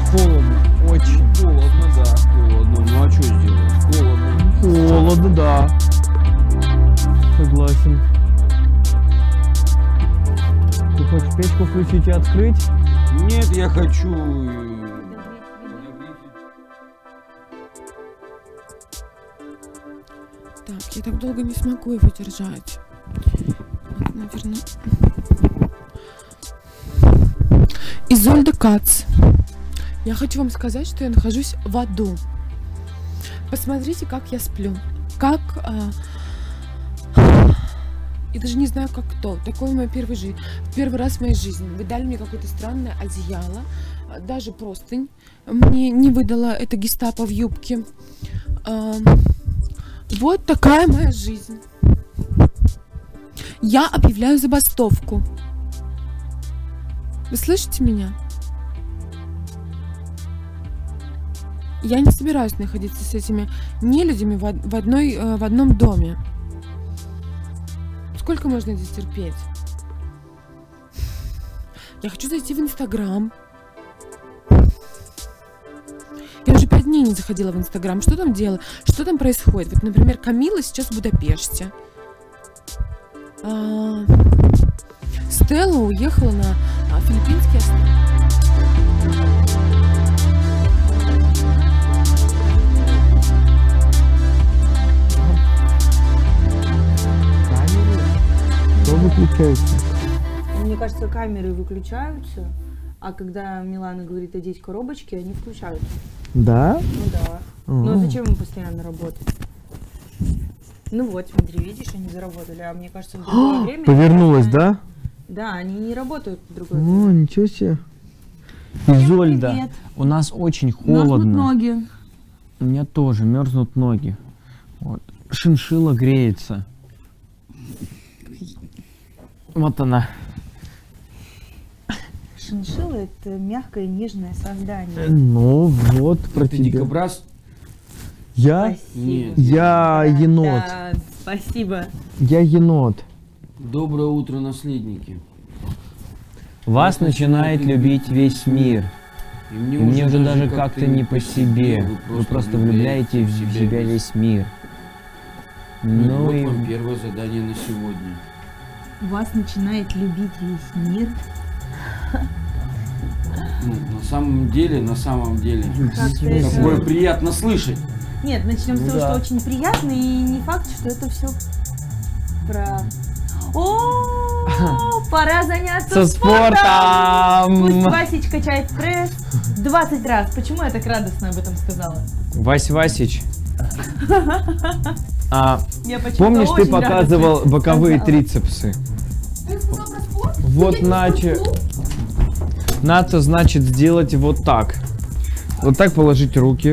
Холодно, очень. Холодно, да. Холодно. Ну а что сделать? Холодно. Холодно, да. Согласен. Ты хочешь печку включить и открыть? Нет, я хочу... Так, я так долго не смогу его держать. Вот, наверное. Изольда Кац. Я хочу вам сказать, что я нахожусь в аду. Посмотрите, как я сплю. Как... Я даже не знаю, как кто. Такой мой первый раз в моей жизни. Вы дали мне какое-то странное одеяло. Даже простынь. Мне не выдала это гестапо в юбке. Вот такая моя жизнь. Я объявляю забастовку. Вы слышите меня? Я не собираюсь находиться с этими нелюдями в одном доме. Сколько можно здесь терпеть? Я хочу зайти в Инстаграм. Я уже 5 дней не заходила в Инстаграм. Что там делаю? Что там происходит? Вот, например, Камила сейчас в Будапеште. Стелла уехала на Филиппинские острова. Что выключается? Мне кажется, камеры выключаются, а когда Милана говорит одеть коробочки, они включаются. Да? Ну да. Ну а зачем им постоянно работать? Ну вот, смотри, видишь, они заработали, а мне кажется, в другое время... Повернулась, да? Да, они не работают в другое О, время. ничего себе. Изольда, привет. у нас очень Мерзнут холодно. ноги. У меня тоже мерзнут ноги. Вот. Шиншилла греется. Вот она. Шиншилла — это мягкое, нежное создание. Ну вот, про Ты тебя. дикобраз? Я? Спасибо. Нет. Я енот. Да, спасибо. Я енот. Доброе утро, наследники. Вас начинает любить весь мир. И И мне уже даже как-то не по себе. Вы просто влюбляете в себя весь мир. Ну Ну вот и... вам первое задание на сегодня. Вас начинает любить весь мир. Ну, на самом деле, Как-то это- такое приятно слышать. Нет, начнем с того, Да. что очень приятно, и не факт, что это все про... О, пора заняться Со спортом! Пусть спортом! Васич качает пресс 20 раз. Почему я так радостно об этом сказала? Васич. Я почему-то Помнишь, ты очень показывал радостно боковые сказала. трицепсы? Вот надо, значит, сделать вот так. Вот так положить руки.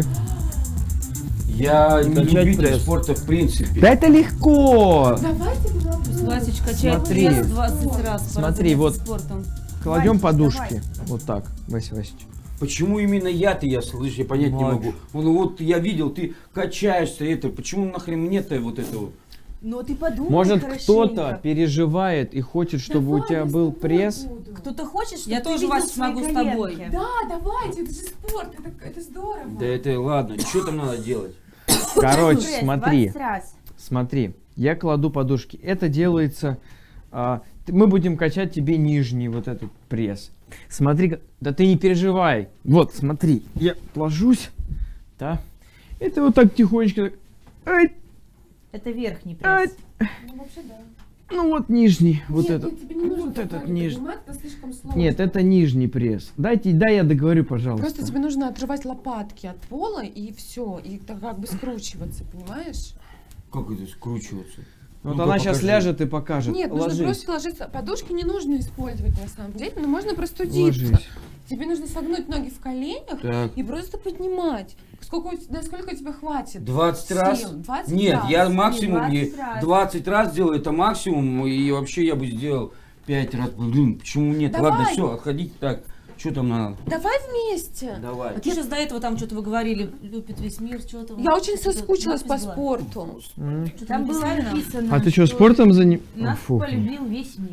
Я не Качать любитель пресс. спорта в принципе. Да это легко! Пусть Васич качает Смотри. пресс 20 раз. Пора Смотри, заняться вот. спортом. Кладем Васич, подушки. Вот так, Васич. Почему именно я слышь, я понять не Вот. могу. Вот я видел, ты качаешься, это, почему нахрен мне-то вот это вот? Но ты подумай Может, хорошенько. кто-то переживает и хочет, чтобы у тебя был пресс? Кто-то хочет, чтобы Я ты тоже, видел Вася, свои смогу с коленки. тобой. Да, давайте, это же спорт, это здорово. Да это ладно, что там надо делать? Короче, Пресс смотри. 20 раз. Смотри, я кладу подушки. Это делается... мы будем качать тебе нижний вот этот пресс. Смотри, да ты не переживай. Вот, смотри, я ложусь, да. Это вот так тихонечко. Ай, Это верхний ай. пресс. Ну, вообще, да. Ну вот нижний, вот Нет, этот. нет, тебе не нужно Вот так этот руками нижний. поднимать, это слишком сложно. Нет, это нижний пресс. Дай я договорю, пожалуйста. Просто тебе нужно отрывать лопатки от пола и все, и так как бы скручиваться, понимаешь? Как это скручиваться? Вот Ну-ка, она сейчас покажи. ляжет и покажет. Нет, нужно Ложись. просто ложиться. Подушки не нужно использовать на самом деле, но можно простудиться. Ложись. Тебе нужно согнуть ноги в коленях Так. и просто поднимать. Насколько тебе хватит? 20 раз? Сил? 20 Нет, раз. я максимум 20 раз. 20 раз делаю, это максимум, и вообще я бы сделал 5 раз. Блин, почему нет? Давай. Ладно, все, отходите так. Что там надо? Давай вместе. Давай. А ты сейчас до этого там что-то вы говорили, любит весь мир, что-то. Я очень соскучилась по спорту. Там было написано, А ты что, спортом занимаешься? Нас полюбил весь мир.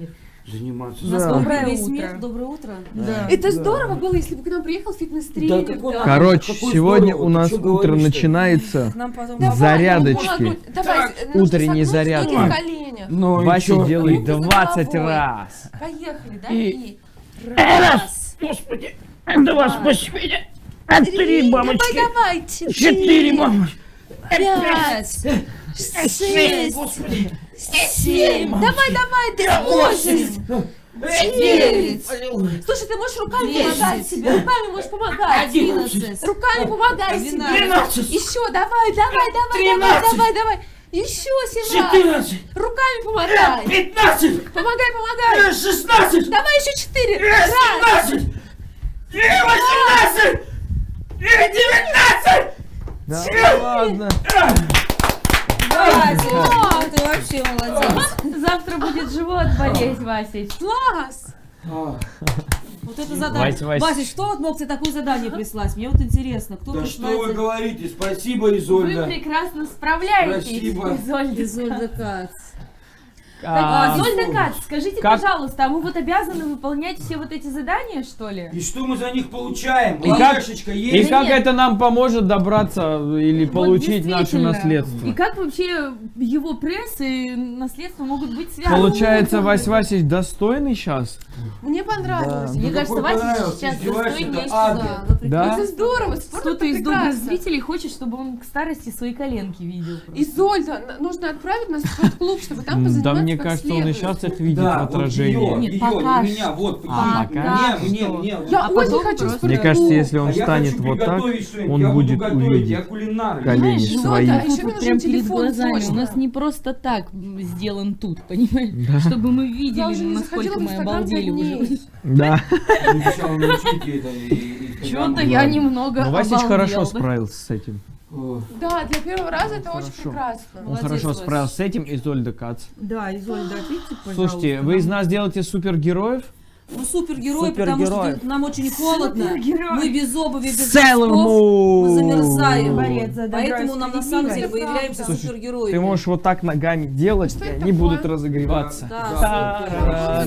заниматься. У нас Да. доброе Доброе утро. утро. Доброе утро. Да. Это здорово было, если бы к нам приехал фитнес-тренер. Да какой да. Короче, Какой сегодня здорово, у ты нас чё утро говоришь-то? начинается. Нам потом... Давай, Зарядочки. я помогу. Давай, нужно Утренние согнуть зарядки. ноги в коленях. Ну и Вася чё? делает Руки за 20 головой. раз. Поехали, да? И- Раз. Господи, два, спасибо. Три, мамочки. Давай, Четыре, мамочки. пять, шесть, семь. Давай, ты сможешь. 9. Слушай, ты можешь руками помогать себе. Руками можешь помогать. 11. Руками помогай себе. 12. Еще, давай. 13. Еще 7 раз. Руками помогай. 15. Помогай. 16. Давай еще 4. Раз. 17. 18. 19. Да ладно. Вася, ты вообще молодец. Завтра будет живот болеть, Васич. Класс. Вот это задание. Вась. Вася, что вот мог тебе такое задание прислать? Мне вот интересно, кто Да что вы присылает... говорите? Спасибо, Вы Изольда. прекрасно справляетесь. Спасибо. Изольда Кац. А, Зольда Кац, скажите, как- пожалуйста, а мы вот обязаны выполнять все вот эти задания, что ли? И что мы за них получаем? И как- Лешечка И есть? как нет. это нам поможет добраться или Вот получить наше действительно. наследство? И как вообще его пресс и наследство могут быть связаны? Получается, Вась Васич достойный сейчас? Мне понравилось. Да. Мне Ну, кажется, какой Вася понравился, сейчас издеваешься, достойнее это ад. сюда. Да? Это здорово. Спорт Кто-то это из добрых прекрасно. зрителей хочет, чтобы он к старости свои коленки видел. Изольда, нужно отправить нас в спортклуб, чтобы там Да позаниматься мне как кажется, он и следует. сейчас их видит Да, в отражении. вот Нет, её, пока не меня, вот, А, прикинь. пока Мне. Я А очень потом хочу в просто- спортклуб. Мне кажется, если он А я станет хочу вот так, приготовить что-нибудь, он я будет буду готовить, увидеть я кулинар. колени Знаешь, свои. а еще мне Вот нужен прям перед телефон глазами. срочно. У нас не просто так сделан тут, понимаешь? Да. Чтобы мы Я видели, уже не насколько заходила в мы Инстаграм обалдели 5 уже. дней. Да. Сначала научите это и Чё-то я немного Но Васич обалдел, хорошо да? справился с этим. О, Да, для первого раза это очень Хорошо. прекрасно. Он Молодец, хорошо Вась. справился с этим, Изольда Кац. Да, Изольда, ответьте, пожалуйста. Слушайте, вы из нас делаете супергероев? Мы супергерои, потому Супергерои. что нам очень холодно. Мы без обуви, без Sailor носков, мы Moon. замерзаем. Борец за добро Поэтому и нам на самом деле справедливость. мы являемся Слушай, супергероями. Ты можешь вот так ногами делать, Что и это они будут такое? разогреваться. Да,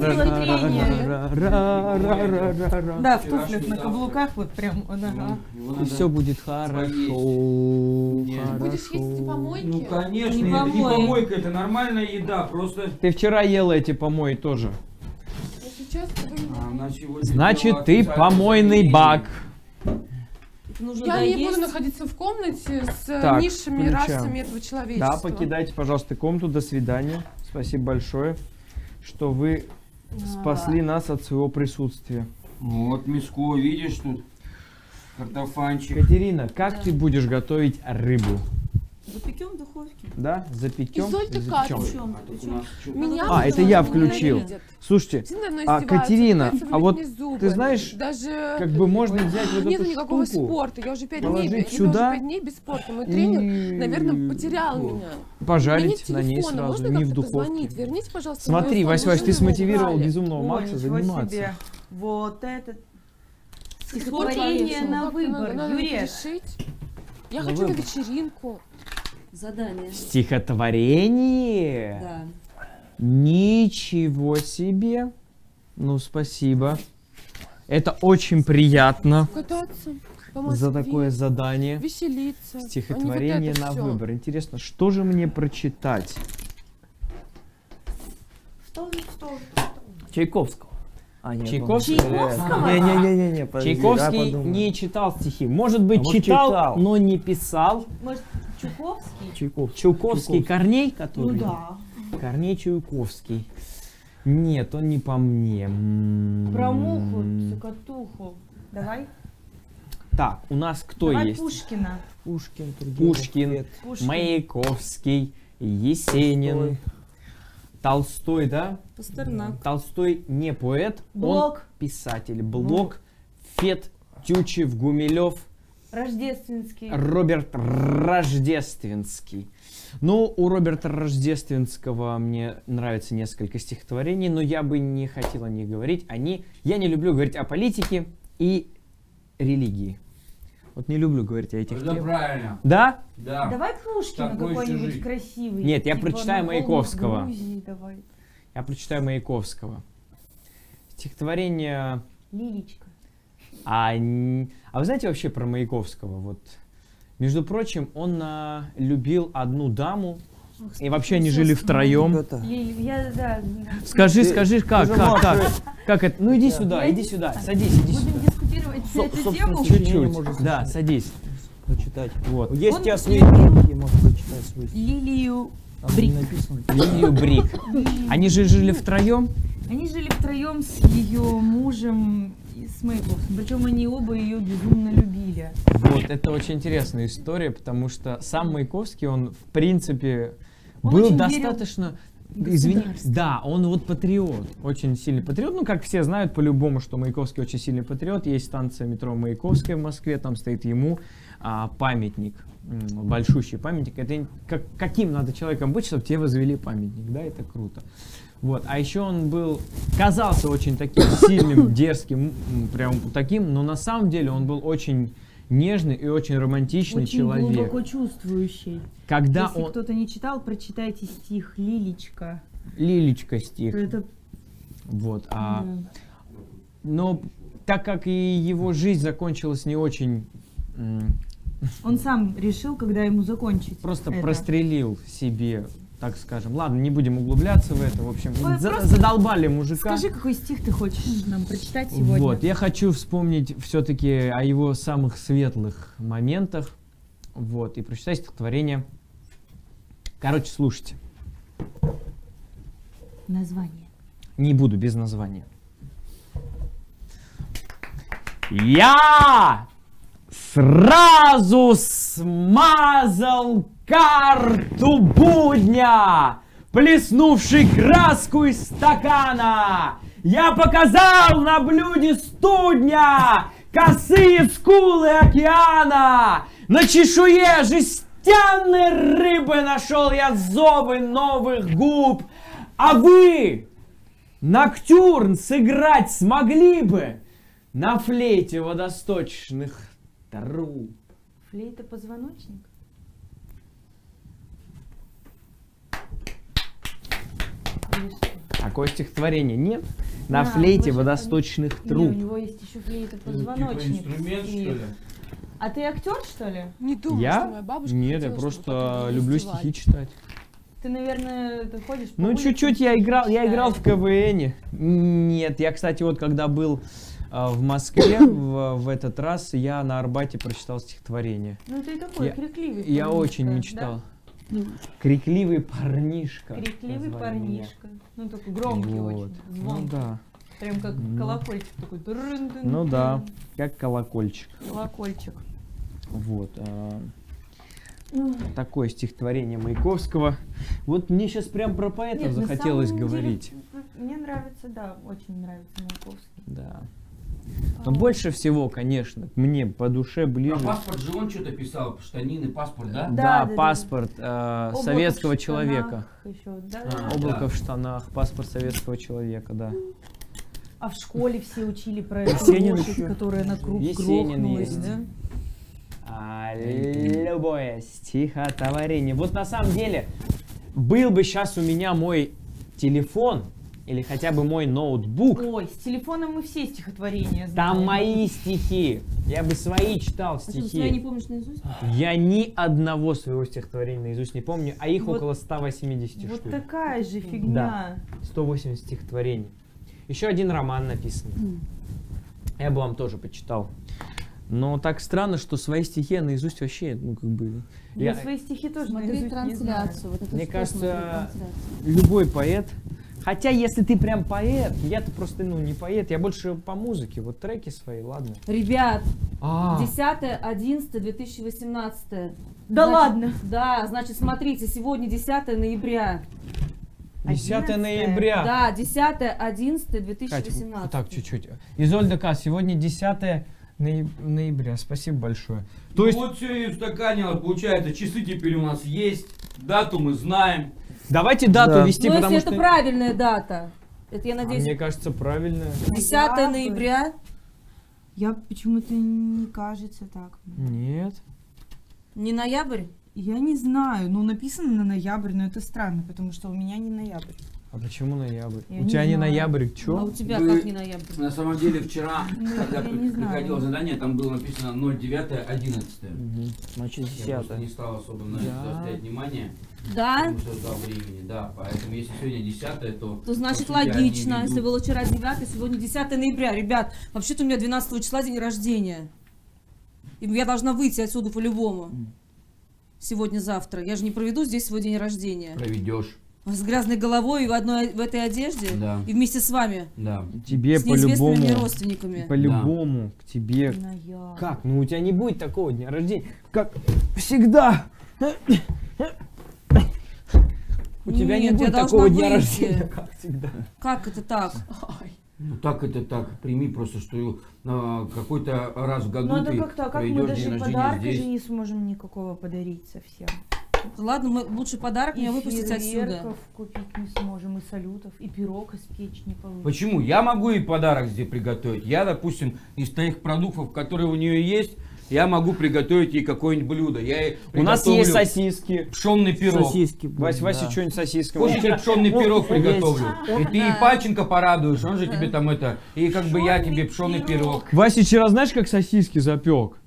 Да, в туфлях на каблуках вот прям. Ага. его И надо все будет поесть. хорошо. Будешь есть эти помойки? Ну конечно, Не это не помой. помойка, это нормальная еда, просто... Ты вчера ела эти помои тоже. Если честно, вы А, меня- она сегодня Значит, была ты специально помойный для бак. нужно Я не доесть. буду находиться в комнате с Так, низшими включаем. расами этого человечества. Да, покидайте, пожалуйста, комнату. До свидания. Спасибо большое, что вы спасли нас от своего присутствия. Вот миску, видишь тут? Картофанчик. Катерина, как ты будешь готовить рыбу? Запекем в духовке. Да? Запекем? Изольда Запечем. Кац. Причем, А тут у причем. нас чё? Меня А, это тоже я не включил. ненавидят. Слушайте, Все надо мной а, издеваются, Катерина, пытаются а вот выбить мне зубы. ты знаешь, даже как бы можно взять вот нету эту никакого штуку, спорта. Я уже 5 положить дней, сюда 5 дней без спорта. Мой тренер, и наверное, потерял меня. У меня пожарить нет на ней телефона, сразу, можно не в как-то духовке. позвонить? Верните, пожалуйста, Смотри, мой Вась, телефон, Вась, ты уже его смотивировал украли. безумного О, Макса ничего заниматься. себе. Вот это Стихотворение стихотворение на Как-то выбор, надо Юрий. решить. Я На хочу на выбор. вечеринку. Задание. Стихотворение? Да. Ничего себе. Ну, спасибо. Это очень приятно Кататься по за Москве, такое задание. веселиться. Стихотворение а не вот на это всё. выбор. Интересно, что же мне прочитать? Чайковского. А, нет, Чайковский? Не-не-не-не, подожди, Чайковский я подумал. не читал стихи. Может быть, А вот читал, читал. но не писал. Может, Чуковский? Чайковский. Чуковский Корней, который? Ну да. Корней Чуковский. Нет, он не по мне. Про муху, цокотуху. Давай. Так, у нас кто Давай есть? Пушкина. Пушкин, Тургенев, Пушкин, Пет. Пушкин. Маяковский, Есенин, Толстой, да? Пастернак. Толстой не поэт, он Блок. писатель. Блок, Фет, Тютчев, Гумилев, Рождественский. Роберт Рождественский. Ну, у Роберта Рождественского мне нравится несколько стихотворений, но я бы не хотел о них говорить. Я не люблю говорить о политике и религии. Вот не люблю говорить о этих Это темах. правильно. Да? Да. Давай Пушкина Такой какой-нибудь чужий. красивый. Нет, я Типа прочитаю «На волнах Маяковского». Грузии», давай. Я прочитаю Маяковского. стихотворение... Лилечка. А вы знаете вообще про Маяковского? Вот, между прочим, он любил одну даму, и вообще они жили втроем. Ребята, Да. Скажи, как это? Ну иди Я сюда, садись, иди Будем сюда. дискутировать на эту тему. Чуть-чуть, можно да, садись. прочитать. Вот. Есть Он у тебя свои любил книги, можешь прочитать свой. Лилию Там Брик. написано. Лилию Брик. Они же жили втроем. Они жили втроем с ее мужем и с Маяковским. Причем они оба ее безумно любили. Вот, это очень интересная история, потому что сам Маяковский, он, в принципе, Он был очень достаточно... Да, он вот патриот, очень сильный патриот. Ну, как все знают по-любому, что Маяковский очень сильный патриот. Есть станция метро Маяковская в Москве, там стоит ему памятник, большущий памятник. Это каким надо человеком быть, чтобы тебе возвели памятник, да, это круто. Вот, а еще он казался очень таким сильным, дерзким, прям таким, но на самом деле он был очень нежный и очень романтичный Очень человек. глубоко чувствующий. Когда Если он... кто-то не читал, прочитайте стих «Лилечка». Лилечка стих. Это... Вот, да. но так как и его жизнь закончилась не очень... Он сам решил, когда ему закончить. Просто это. прострелил себе, так скажем. Ладно, не будем углубляться в это. В общем, Ой, просто задолбали мужика. Скажи, какой стих ты хочешь нам прочитать сегодня? Вот, я хочу вспомнить все-таки о его самых светлых моментах. Вот, и прочитать стихотворение. Короче, слушайте. Название. Не буду без названия. Я сразу смазал карту будня, плеснувший краску из стакана. Я показал на блюде студня косые скулы океана. На чешуе жестяной рыбы нашел я зубы новых губ. А вы ноктюрн сыграть смогли бы на флейте водосточных труб? Флейта позвоночник? Или что? Такое стихотворение нет? На А, флейте вот водосточных Не, труб. у него есть еще флейта Типа позвоночник. инструмент, что ли? А ты актер, что ли? Не думаю, Я? что моя бабушка Нет, я хотела, чтобы просто потом люблю фестиваль. стихи читать. Ты, наверное, ты ходишь по Ну, улице, чуть-чуть я играл в читаешь. КВНе. Нет, я, кстати, вот когда был в Москве в этот раз, я на Арбате прочитал стихотворение. Ну, ты такой Я- крикливый. Я парнишка, очень да? мечтал. Крикливый парнишка. Крикливый назвали меня. парнишка. Ну, такой громкий Вот. очень. Ну Звонкий. да, Прям как Ну. колокольчик такой. ну да, как колокольчик. Колокольчик. Вот. Такое стихотворение Маяковского. Вот мне сейчас прям про поэтов Нет, на захотелось самом деле, говорить. Мне нравится, да, очень нравится Маяковский. Да. Но больше всего, конечно, мне по душе Про ближе. паспорт же он что-то писал, штанины, паспорт, да? Да, да, паспорт Облако советского в штанах человека. Еще, да, А, да. Облако да. в штанах, паспорт советского человека, да. А в школе все учили про эту Есенин лошадь, еще. которая на круг Есенин грохнулась, есть. да? Любое стихотворение. Вот на самом деле, был бы сейчас у меня мой телефон или хотя бы мой ноутбук, Ой, с телефоном мы все стихотворения знаем. там мои стихи. Я бы свои читал А что, свои не стихи. помнишь наизусть? Я ни одного своего стихотворения наизусть не помню, а их Вот- около 180 Вот штук. такая же фигня. 180 стихотворений. Еще один роман написан. Я бы вам тоже почитал. Но так странно, что свои стихи я наизусть вообще, ну как бы... Я Я- свои стихи тоже Смотри наизусть не знаю. трансляцию. Вот это Мне что, кажется, смотри трансляцию? любой поэт. Хотя, если ты прям поэт, я-то просто, ну, не поэт, я больше по музыке, вот треки свои, ладно. Ребят, А, 10-11-2018. Да ладно? Да, значит, смотрите, сегодня 10 ноября. 10 11-е. ноября. Да, 10-11-2018. Катя, вот так чуть-чуть. Изольда К, сегодня 10 ноября, спасибо большое. То есть, Вот все и устаканилось, получается, часы теперь у нас есть, дату мы знаем. давайте дату Да. вести, Ну, потому если что... это правильная дата. Это, я А надеюсь, мне кажется, правильно. 10 ноября. Я почему-то не кажется так. Нет. Не ноябрь? Я не знаю. Ну, написано на ноябрь, но это странно, потому что у меня не ноябрь. А почему ноябрь? Я У не тебя не знаю. ноябрь, А чё? у тебя Вы- как не ноябрь? На самом деле вчера, когда я не знаю. приходило задание, там было написано 09-11. Значит, Я просто 10. не стал особо на это Да. заострять внимание, Да? потому что ждал времени, да. Поэтому если сегодня 10-е, то Значит, по сути, они логично. ведут. Если было вчера 9, сегодня 10 ноября. Ребят, вообще-то у меня 12 числа день рождения. И я должна выйти отсюда по-любому. Сегодня-завтра. Я же не проведу здесь свой день рождения. Проведешь. С грязной головой и в этой одежде. Да. И вместе с вами. Да. Тебе С неизвестными по-любому, родственниками. по-любому к тебе. Ноябрь. Как? Ну у тебя не будет такого дня рождения, как всегда. У тебя не Нет, будет я такого должна дня выйти. рождения, как всегда. Как это так? Ну так это так, прими просто, что какой-то раз в году Ну это ты как-то, как мы проведешь день даже рождения подарка здесь. же не сможем никакого подарить совсем. Ладно, мы лучше подарок И мне выпустить отсюда. фейерверков купить не сможем, и салютов, и пирог испечь не получится. Почему? Я могу и подарок здесь приготовить. Я, допустим, из тех продуктов, которые у нее есть, я могу приготовить ей какое-нибудь блюдо. Я ей У нас приготовлю есть сосиски. пшенный пирог. Сосиски. Вася, да. что-нибудь сосиски. Хочешь, я пшенный пирог приготовлю? И ты и Да. Пальченко порадуешь, он же тебе там это, и как бы я тебе пшенный пирог. Вася вчера знаешь, как сосиски запек?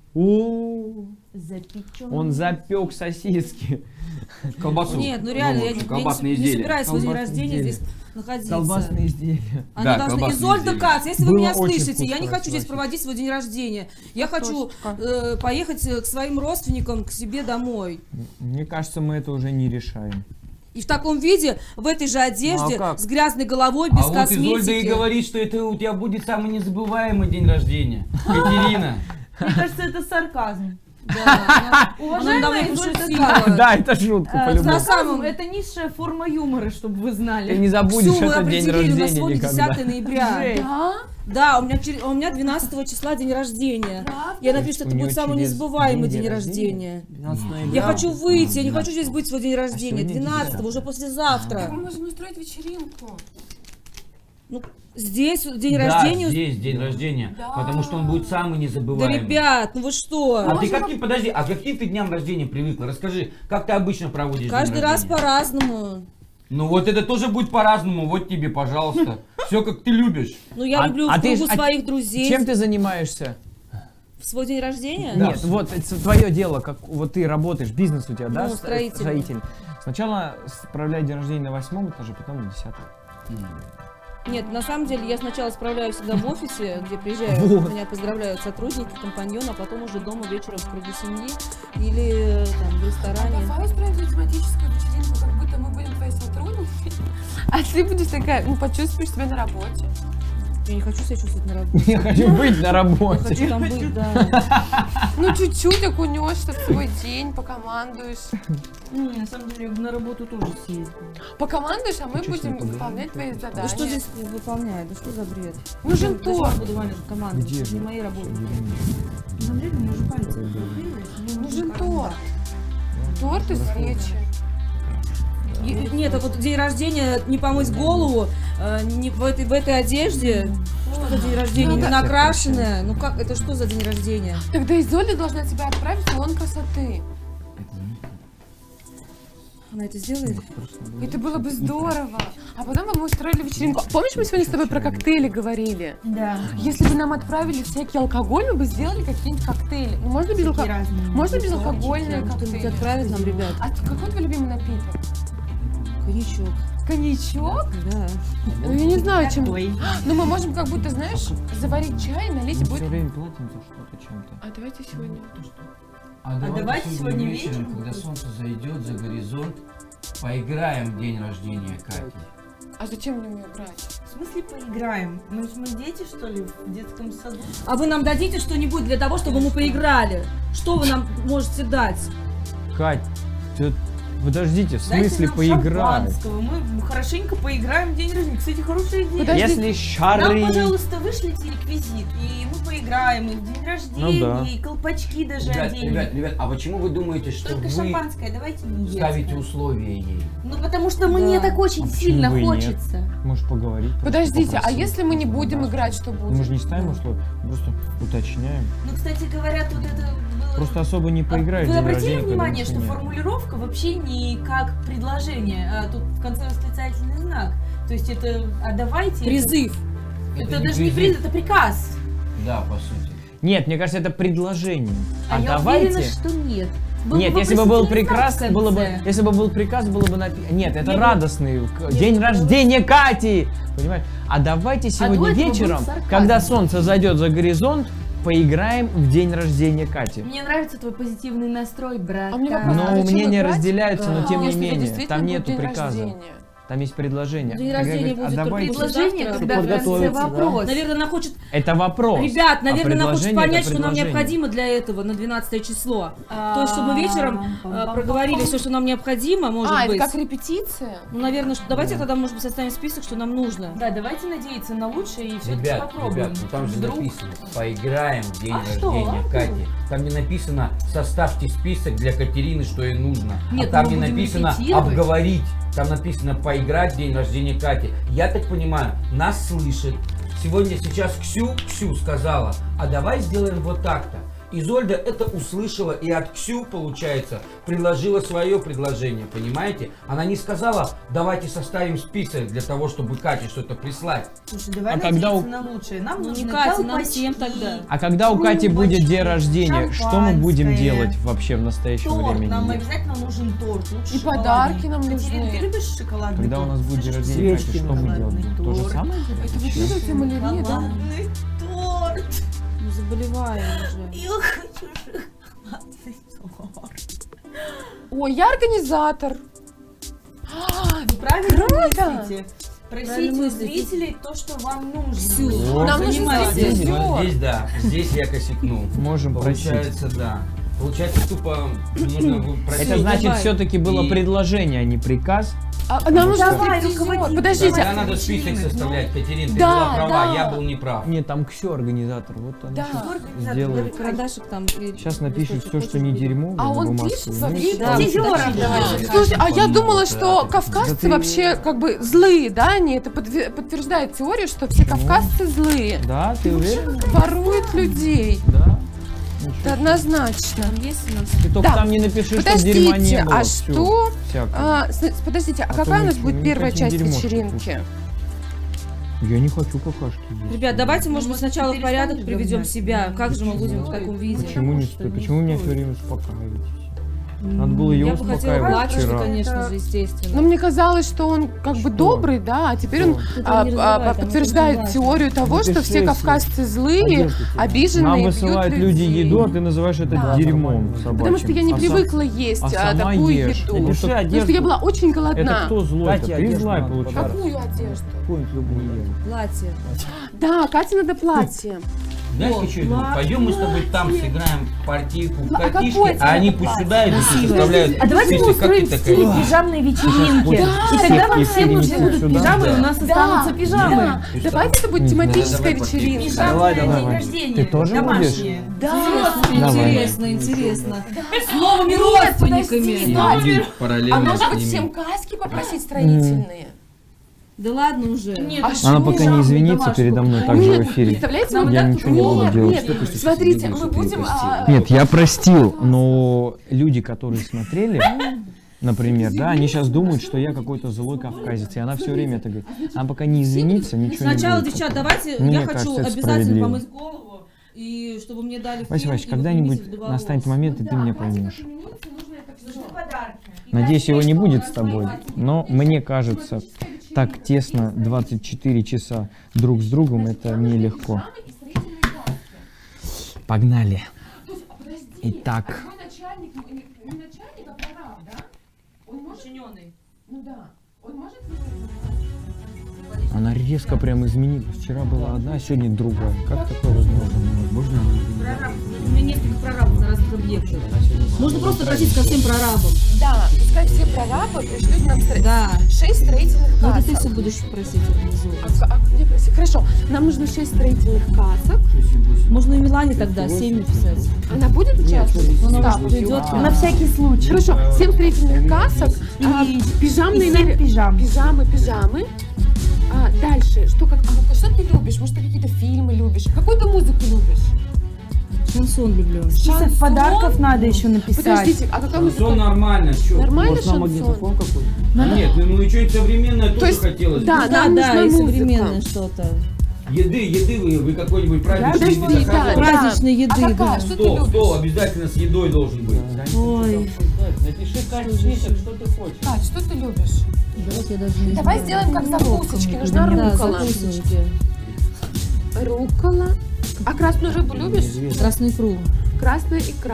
Запечённый. Он запек сосиски. Колбасу. Нет, ну реально, я колбасные не изделия. собираюсь свой день Колбасные рождения изделия. здесь находиться. Колбасные изделия. Они Да, должны... колбасные Изольда изделия. Кац, если вы Было меня очень слышите, я не вкусно, хочу здесь Вася. проводить свой день рождения. Я хочу Тошечка. поехать к своим родственникам, к себе домой. Мне кажется, мы это уже не решаем. И в таком виде, в этой же одежде, как? с грязной головой, без А вот Изольда и косметики. говорит, что это у тебя будет самый незабываемый день рождения. Катерина. Мне кажется, это сарказм. Да, она Уважаемая давно Изольда пошутила. Да, это шутка, на по-любому. самом- это низшая форма юмора, чтобы вы Ты знали. не забудешь Ксю, мы этот день определили, у нас рождения сегодня никогда. 10 ноября. Жесть. Да? Да, у меня 12 числа день рождения. Я надеюсь, что У это неё будет самый через незабываемый день день рождения? рождения. 12 ноября. Я хочу выйти, я не хочу здесь быть в свой день рождения. сегодня 12 уже Так послезавтра. мы можем устроить вечеринку. Ну, здесь день Да, рождения. здесь день рождения, Да. потому что он будет самый Да, незабываемый. ребят, ну вы что? А ты каким, подожди, а каким ты дням рождения привыкла? Расскажи, как ты обычно проводишь Каждый день раз рождения? по-разному. Ну вот это тоже будет по-разному, вот тебе, пожалуйста. Все как ты любишь. Ну, я люблю в ты кругу ж- своих друзей. Чем ты занимаешься? В свой день рождения? Да. Нет, вот это твое дело, как вот ты работаешь, бизнес у тебя, да? Ну, строительный. Сначала справляй день рождения на 8 этаже, потом на 10. Нет, на самом деле я сначала справляю всегда в офисе, где приезжаю, Вот. меня поздравляют сотрудники, компаньоны, а потом уже дома вечером в кругу семьи или там в ресторане. Давай устроим тематическую вечеринку, как будто мы будем твои сотрудники. А ты будешь такая, ну почувствуешь себя на работе. Я не хочу себя чувствовать на работе. Я хочу быть на Я работе. хочу там быть, да. Ну чуть-чуть окунешься в свой день, покомандуешь. Ну, на самом деле, я бы на работу тоже съездила. Покомандуешь, а мы Чё с ней будем поговорим? выполнять твои Да задания. что здесь выполняет? Да что за бред? Нужен Зачем торт. я буду вами командовать? Где Это же? не мои работы. На самом деле, мне уже пальцы покрылись. Нужен торт. Торт и свечи. Нет, а вот день рождения, не помыть голову, не в этой одежде. Что за день рождения? Ну Не да. накрашенная. Ну как, это что за день рождения? Тогда Изольда должна тебя отправить в салон красоты. Она это сделает? Это было бы здорово. А потом бы мы устроили вечеринку. Помнишь, мы сегодня с тобой про коктейли говорили? Да. Если бы нам отправили всякий алкоголь, мы бы сделали какие-нибудь коктейли. Ну, можно без алкоголя? Можно безалкогольные Что-нибудь коктейли? отправить нам, ребят? А какой твой любимый напиток? Коньячок. Коньячок? Да. Ну, я не знаю, чем... Ой. Ну, мы можем как будто, знаешь, заварить чай, налить и Мы все будет... время платим за что-то чем-то. А давайте сегодня... А давайте сегодня вечером, когда солнце зайдет за горизонт, поиграем в день рождения Кати. А зачем мне ее играть? В смысле поиграем? Мы дети, что ли, в детском саду? А вы нам дадите что-нибудь для того, чтобы мы поиграли? Что вы нам можете дать? Кать, подождите, в Дайте смысле нам поиграть? шампанского, мы хорошенько поиграем в день рождения. Кстати, хорошая идея. Подожди. Если Нам, шары... пожалуйста, вышлите реквизит, и мы поиграем, и в день рождения, да. и колпачки даже оденем. Ребят, а почему вы думаете, что Только вы шампанское, давайте не ставите детское. условия ей? Ну, потому что мне Да. так очень А почему сильно бы и нет? хочется. Можешь поговорить. просто Подождите, а попросить. если мы не будем играть, что Мы же будет? не ставим условия, просто уточняем. Ну, кстати говоря, тут это было Просто особо не поиграешь. Вы день обратили рождения, когда внимание, ничего что нет. формулировка вообще не как предложение, а тут в конце восклицательный знак. То есть это «а давайте». Призыв. Это даже не призыв, это приказ. Да, по сути. Нет, мне кажется, это предложение. А я давайте. уверена, что нет. Нет, если бы был приказ, было бы, если бы был приказ, было бы написано. Нет, это радостный день рождения Кати, понимаешь? А давайте сегодня до этого был вечером, сарказм. когда солнце зайдет за горизонт, поиграем в день рождения Кати. Мне нравится твой позитивный настрой, брат. А мне вопрос, Но а зачем мнения играть? разделяются, но тем не Если менее, действительно там будет нету день приказа. рождения. Там есть предложение. День Когда рождения говорят, будет а только давайте... Предложение, завтра. когда в конце Подготовиться, да? вопрос. Наверное, она хочет... Это вопрос. Ребят, наверное, она хочет предложение понять, это что нам предложение. необходимо для этого на 12 число. То есть, чтобы вечером проговорили все, что нам необходимо, может А, это быть. как репетиция? Ну, наверное, давайте тогда, может быть, составим список, что нам нужно. Да, давайте надеяться на лучшее и все-таки Ребят, попробуем. ну там же Вдруг. написано, поиграем в день А что? рождения Кати. Там не написано, составьте список для Катерины, что ей нужно. Нет, а там мы не будем написано репетировать. обговорить. Там написано поиграть в день рождения Кати. Я так понимаю, нас слышит. Сегодня сейчас Ксю сказала, а давай сделаем вот так-то. Изольда это услышала и от Ксю, получается, предложила свое предложение, понимаете? Она не сказала, давайте составим список для того, чтобы Кате что-то прислать. Слушай, давай А надеяться когда у- на лучшее. Нам Ну, нужны не Катя, нам колпачки, всем тогда. А когда у Кати будет день рождения, что мы будем шампанское, делать вообще в настоящем торт. времени? Нам обязательно нужен торт. Лучше И шоколадный. подарки нам Катерина, нужны. ты любишь шоколадный Когда торт? у нас будет день Хочешь рождения Кати, свечки что мы делаем? шоколадный То же торт? самое? Это вы чувствуете малярия, да? Шоколадный торт. Мы заболеваем уже. Я хочу шоколадный торт. Ой, я организатор. Вы правильно Круто! мыслите? Правильно Просите у мыслите. зрителей то, что вам нужно. Всю. Вот. Нам нужен Понимаете? Вот стриптизер. здесь да, здесь я косякнул. Можем просить. Получается, да. Получается, тупо нужно просить. Это значит, давай. все-таки было И- предложение, а не приказ. А нам нужен Давай, стриптизер. руководитель. Подождите, Тогда надо список составлять, Катерин, ты Да, была права, да. я был неправ. Нет, там Ксю организатор. Вот она Да. щас сделает. Карандашик там. и Сейчас напишет листочек. все, что не дерьмо. А на он бумажке. пишет, Ну, смотри, Да, Стриптизеров вот давай такие. закажем. Слушай, а я Ну, думала, да, что да. кавказцы Да ты- вообще как бы злые, да? Они это подтверждает теорию, что все кавказцы злые. Да, ты уверен? Воруют людей. Да. Это однозначно. Там есть у нас. Ты только Да. там не напиши, что дерьма не Подождите, было. а Всё, что? всякое. Подождите, а А то какая у мы нас что, будет не первая хотим часть дерьмо, что вечеринки? Я не хочу какашки есть. Ребят, давайте, может быть, Может, сначала ты в порядок перестанешь приведем говнять? себя. Как же мы будем в таком виде? Почему не стоит? Почему вы меня все время успокаиваете? Надо было ее Я бы хотела успокаивать плачешь, вчера. конечно же, естественно. Ну, мне казалось, что он как бы добрый, да, а теперь он Ты это не развивай, там подтверждает очень теорию того, Ну, ты что что, все если кавказцы злые, одежду тебе. обиженные, Нам бьют высылают люди людей. еду, а ты называешь это Да. дерьмом собачьим. Потому что я не А привыкла есть сама такую ешь. еду. Ну, Напиши что- Потому что я одежду. была очень Это голодна. кто злой? Катя, Ты одежду злая надо получается. Какую одежду? Какую-нибудь любую. Платье. Да, Кате надо платье. Знаешь, Вот, что я думаю? Пойдем мы с тобой там сыграем партийку в А какое катишки, тебе а они это пусть платье? сюда идут и составляют А давайте мы список, как устроим ты в стиле такая. пижамной вечеринки. И тогда вам Всех всем нужны перенесем будут сюда. пижамы, и у Да. нас останутся пижамы. Да. Давайте это будет Да, тематическая давай партийку. вечеринка. Пижамное Давай, день давай. рождения. Ты тоже домашнее. Да. Давай. Интересно, интересно. С новыми Нет, родственниками. подожди, И да. будем А параллельно может с быть ними. всем каски попросить строительные? Да ладно уже. Нет, А ну что? Она пока не пижаму извинится домашнюю. передо мной так же в Нет, эфире. представляете, Нам мы Я так- ничего не буду Нет, делать. нет, смотрите, мы будем... Нет, я простил, но люди, которые смотрели, например, да, они сейчас думают, что я какой-то злой кавказец, и она все время это говорит. Она пока не извинится, ничего не Сначала, будет. девчат, давайте, Мне я кажется, хочу это обязательно справедливо. помыть голову, и чтобы мне дали Вася, фен, Вася, и когда-нибудь выпрямить до волос. настанет момент, и ты меня поймешь. Нужны подарки. Надеюсь, его не будет с тобой, но мне кажется, так тесно 24 часа друг с другом, это нелегко. Погнали. Итак, Мой начальник, не начальник, а прораб, да? Он может... Подчиненный. Ну да. Он может... она резко прям изменилась. Вчера была одна, а сегодня другая. Как такое возможно? Невозможно. Прораб. У меня несколько прорабов на разных объектах. Можно просто обратиться ко всем прорабам. Да, пускай все прорабы пришлют нам Да. 6 строительных Ну это ты касок. все будешь просить организовывать. А где просить? Хорошо, нам нужно 6 строительных касок. Можно и Милане тогда 7 написать. Она будет участвовать? Она Да. может придет. На всякий случай. Хорошо, 7 строительных касок, И пижамные и 7 пижам. пижамы. Дальше, что ты любишь? Может, ты какие-то фильмы любишь? Какую ты музыку любишь? шансон люблю. Список подарков надо еще написать. Подождите, а какая музыка? Шансон нормально, что? Нормально Может, нам шансон? магнитофон какой-то? Нет, ну и что-нибудь современное То тоже есть, хотелось. да, Да, нам да, нужна и музыка. современное что-то. Еды вы какой-нибудь праздничный Подожди, еды да, заказывали? Праздничной еды, А какая? да. Что ты Стол, любишь? стол обязательно с едой должен быть. Ой. Напиши, Кать, список, что ты хочешь. Кать, что ты любишь? Давайте я даже не Давай знаю. сделаем как закусочки. Нужна Да, руккола. закусочки. Руккола. А красную рыбу любишь? Красную икру. Красная икра.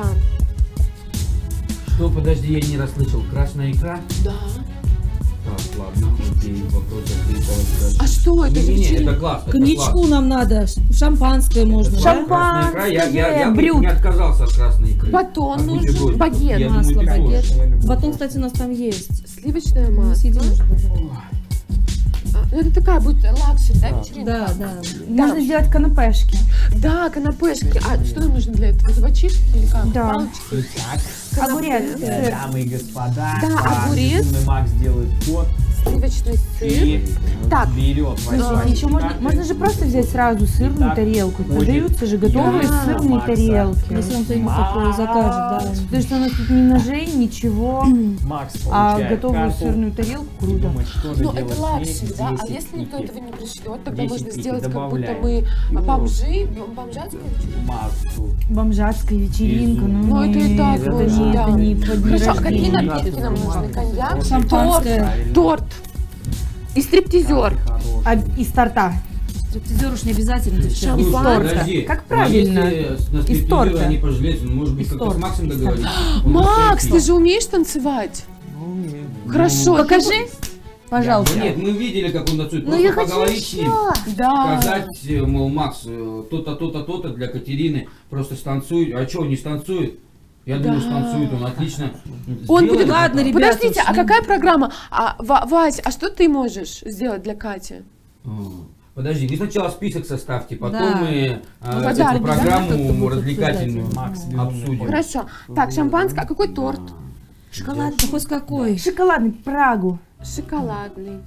Что, подожди, я не расслышал. Красная икра? Да. Так, ладно, окей, вопрос закрыт. А что это? Не, вечеринка? это класс, это Коньячку класс. нам надо, шампанское можно. Это да? класс. Красная икра, я Шампанское, бы брют. не отказался от красной икры. Батон А будь нужен, любой. багет. Я Масло, думаю, ты багет. хочешь. Батон, кстати, у нас там есть. Сливочное Мы масло. съедим уже. Ну, это такая будет лакшери, да, вечеринка? Да, да. Можно сделать канапешки. Да, канапешки. А что нам нужно для этого? Табачишки или как? Да. Палочки? Огурец, сыр. Дамы и господа, Да, огурец. Безумный Макс делает ход Сливочный сыр. и Так. берет Подождите, еще можно же просто взять сразу сырную Так, тарелку. будет. Продаются же готовые Да. сырные Макса. тарелки. Если он кто-нибудь такое закажет, да. То есть у нас тут ни ножей, ничего, Макс а получает готовую карту сырную тарелку и круто. думает, что же Ну, делать это с ней. лакшери, да? А 10 если никто пики. этого не пришлет, тогда 10 можно пики сделать, как будто добавляем. мы И бомжи, бомжатская вечеринка. Максу. Бомжатская вечеринка, Безумно. Ну, это и так это лучше, не, да. это не под день Хорошо, а какие рождения. напитки нам нужны? Коньяк, Шампанское. Правильно. торт и стриптизер. Хороший. Из торта. Стриптизер уж не обязательно, девчонки. Слушай, Шампанское. подожди, Как а правильно? если на стриптизера торта. они пожалеют, ну, может быть, Из как-то с торта. Максом договориться? Макс, ты же умеешь танцевать? Хорошо. Покажи, пожалуйста. Нет, мы видели, как он танцует. Ну Просто я хочу поговорить с ним. Да. Сказать, мол, Макс, то-то, то-то, то-то для Катерины, просто станцуй. А что, он не станцует? Я думаю, Да. станцует, он отлично. Он сделает будет... это. Ладно, ребята, Подождите, а уж, какая программа? Вась, а что ты можешь сделать для Кати? А, Подожди, вы сначала список составьте, потом Да. мы Ну, эту подарки, да, как-то программу будут развлекательную обсуждать. Макс безумный обсудим. ход. Хорошо. Так, шампанское. А какой торт? шоколад, да хоть какой. Шоколадный Прагу. Шоколадный.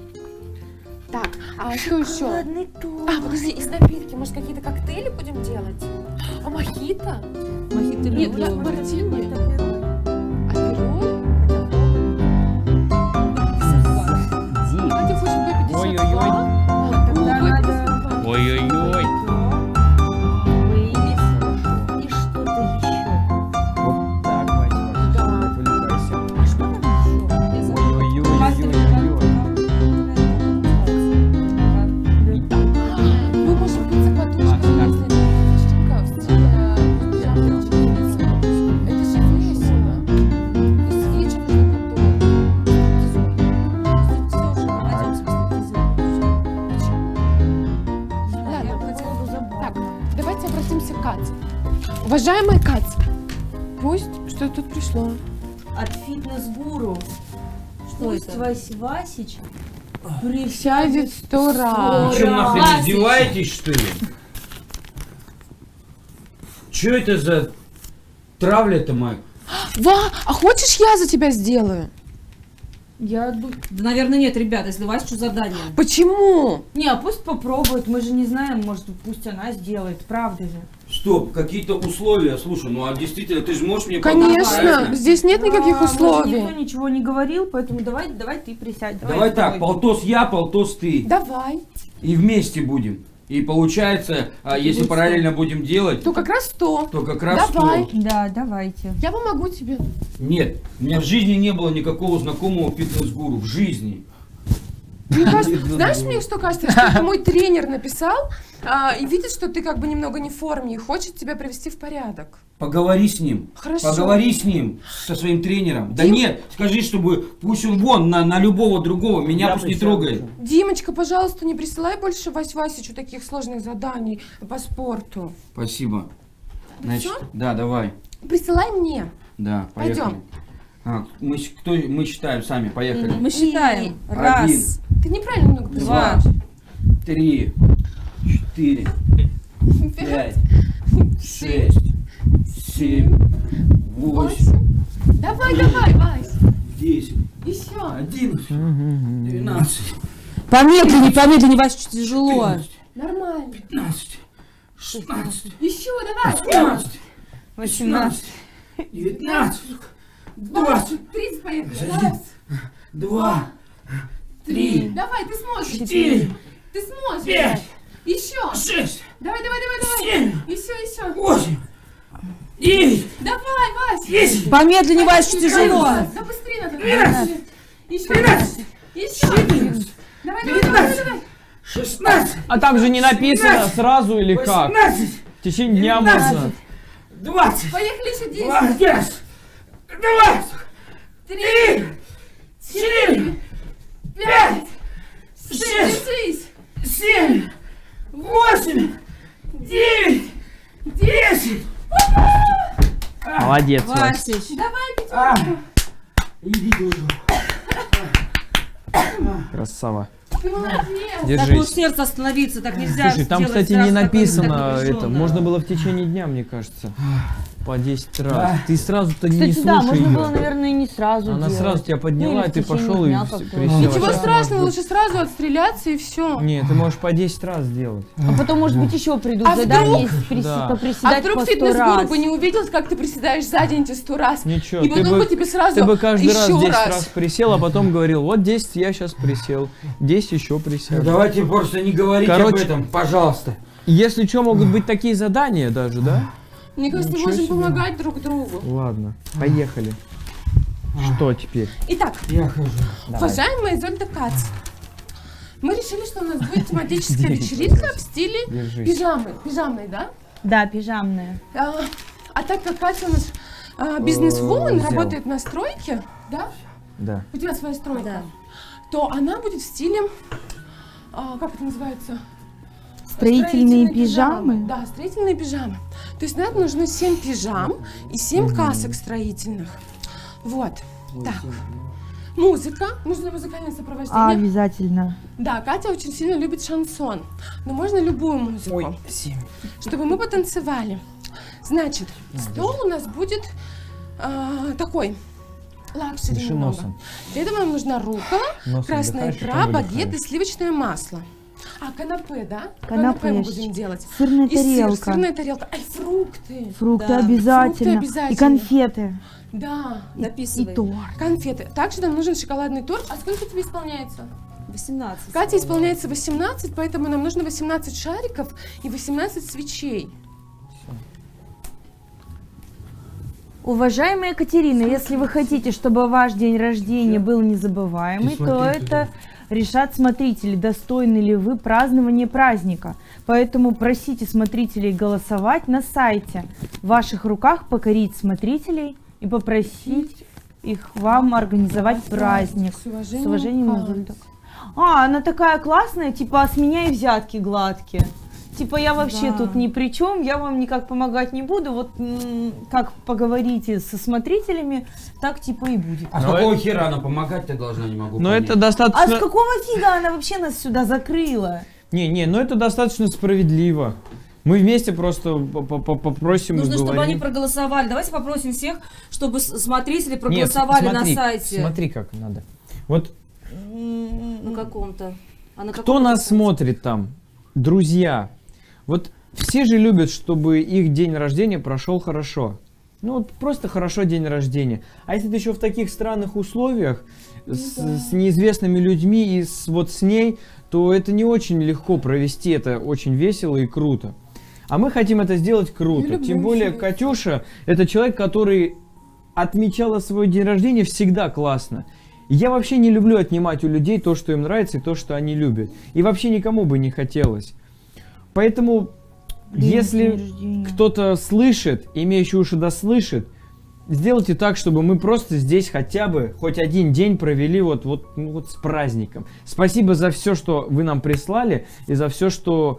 Так, а что еще? Шоколадный торт. А, подожди, из напитки, может, какие-то коктейли будем делать? А мохито? Мохито Нет, люблю. мартини. А пироль? Катя хочет выпить Ой-ой-ой. Тогда надо Ой-ой-ой. вылез и что-то еще. Вот так, Вася, Да. не отвлекайся. А что там еще? Ой-ой-ой-ой-ой. Мы можем пить за квартушкой, если девчонка в стиле пижамной ученицы. Это же весело. И свечи нужно готовить. Так, давайте обратимся к Кате. Уважаемая Катя, пусть что тут пришло. От фитнес-гуру. Что Пусть это? Васич Сядет 100 раз. Вы что, нахрен Хватит. издеваетесь, что ли? Че это за травля-то, Майк? А хочешь я за тебя сделаю? Я Да, наверное, нет, ребята, если Вася, что задание. Почему? Не, а пусть попробует, мы же не знаем, может, пусть она сделает, правда же. Стоп, какие-то условия, слушай, ну а действительно, ты же можешь мне помочь, Конечно, правильно? здесь нет никаких Может, никто условий. ничего не говорил, поэтому давай ты присядь. Давай так, полтос я, полтос ты. Давай. И вместе будем. И получается, если параллельно будем делать, То как раз 100. то как раз Давай. 100. Да, давайте. Я помогу тебе. Нет, у меня в жизни не было никакого знакомого фитнес-гуру. В жизни. Мне кажется, знаешь, мне что кажется, что это мой тренер написал и видит, что ты как бы немного не в форме и хочет тебя привести в порядок. Поговори с ним. Хорошо. Поговори с ним, со своим тренером. Да Дим- нет, скажи, чтобы пусть он вон на любого другого, меня Я пусть не присяду. трогает. Димочка, пожалуйста, не присылай больше Васичу таких сложных заданий по спорту. Спасибо. Значит, Всё? да, давай. Присылай мне. Да, поехали. Пойдем. Мы считаем сами, поехали. Мы считаем. И- Раз, Ты неправильно много два, присылаешь. 3, 4, 5, 6, 7, 8, Давай, Вась. 10, Еще. 11, 12, Помедленнее, Вася, чуть тяжело. 14, Нормально. 15, 16, Еще, давай. 17, 18. 19, 20, 30, поехали. Подожди. Раз, 2, 3, давай, ты сможешь. 4, Ты сможешь. 5, Еще. 6, Давай. 7, Еще. 8, 9, Давай, Вась. 10, Помедленнее, Вась, что тяжело. Да быстрее надо. 12, Еще. 13, Еще. 14, Давай. 15, 16, А там же не написано 17, сразу или как. 18, В течение дня 19, можно. 20, Поехали еще 10. 20, 20, 3, 4, 5, 6, держись. 7, 8, 9, 10. Молодец, Вась. Васич. А, иди тоже. Красава. Ты молодец. Так Держись. может сердце остановиться, так нельзя. Слушай, там, делать кстати, сразу не такое написано напряженное. это. Можно было в течение дня, мне кажется. По 10 раз. Да. Ты сразу-то не Кстати, да, слушай можно было, ее. наверное, не сразу Она делать. сразу тебя подняла, Ну, или и в ты течение пошел и дня присел. как-то. Ничего Сейчас страшного, может лучше сразу отстреляться и все. быть. Нет, ты можешь по 10 раз сделать. А потом, может быть, еще придут А задания, вдруг? если Да. А поприседать вдруг по 100 фитнес-гуру раз. бы не увидел, как ты приседаешь за день эти 100 раз? Ничего, И потом бы тебе сразу ты бы каждый раз еще 10 раз присел, а потом говорил, вот 10 я сейчас присел, 10 еще присел. Давайте просто не говорить об Короче, этом, пожалуйста. Если что, могут быть такие задания даже, да? Мне кажется, мы Ничего можем себе. помогать друг другу. Ладно, поехали. Что теперь? Итак, Я хожу. уважаемая Изольда Кац, мы решили, что у нас будет тематическая вечеринка в стиле Держись. пижамной, да? Да, пижамная. А так как Катя у нас бизнес-вумен, взял. работает на стройке, да? Да. У тебя своя стройка. Да. То она будет в стиле, как это называется? Строительные пижамы. Да, строительные пижамы. То есть нам нужно 7 пижам и 7 касок строительных. Вот. Так. Музыка. Нужно музыкальное сопровождение. Обязательно. Да, Катя очень сильно любит шансон. Но можно любую музыку. 7. Чтобы мы потанцевали. Значит, стол у нас будет такой. Лакшери Дыши немного. носом. Для этого нам нужна рукола, Носом красная вдыхаешь, икра, потом багет и выдыхаешь. сливочное масло. Канапе, да? Канапе. мы будем делать. Сырная И сыр, тарелка. сырная тарелка. Ай, фрукты. Фрукты Да. обязательно. Фрукты обязательно. И конфеты. Да, И Записывай. торт. конфеты. Также нам нужен шоколадный торт. А сколько тебе исполняется? 18. Кате исполняется 18, поэтому нам нужно 18 шариков и 18 свечей. Уважаемая Екатерина, если вы хотите, чтобы ваш день рождения был незабываемый, Ты то смотри, это решат смотрители, достойны ли вы празднования праздника. Поэтому просите смотрителей голосовать на сайте. В ваших руках покорить смотрителей и попросить их вам организовать праздник. С уважением, С уважением, Катя. Изольда. Она такая классная, типа, с меня и взятки гладкие. Типа, я вообще Да. тут ни при чем, я вам никак помогать не буду. Вот как поговорите со смотрителями, так типа и будет. А с Но какого хера она помогать-то должна, не могу Но понять. это А с достаточно... какого фига она вообще нас сюда закрыла? Не, но это достаточно справедливо. Мы вместе просто попросим и Нужно, чтобы они говорим. проголосовали. Давайте попросим всех, чтобы смотрители Нет, проголосовали смотри, на сайте. Смотри, как надо. Вот На каком-то. А на кто каком нас сайте? смотрит там? Друзья. Вот все же любят, чтобы их день рождения прошел хорошо. Ну вот просто хорошо день рождения. А если ты еще в таких странных условиях, с неизвестными людьми и вот с ней, то это не очень легко провести, это очень весело и круто. А мы хотим это сделать круто. Я люблю Тем более еще Катюша это человек, который отмечала свой день рождения всегда классно. И я вообще не люблю отнимать у людей то, что им нравится, и то, что они любят. И вообще никому бы не хотелось. Поэтому, если кто-то слышит, имеющий уши да слышит, сделайте так, чтобы мы просто здесь хотя бы хоть один день провели вот с праздником. Спасибо за все, что вы нам прислали, и за все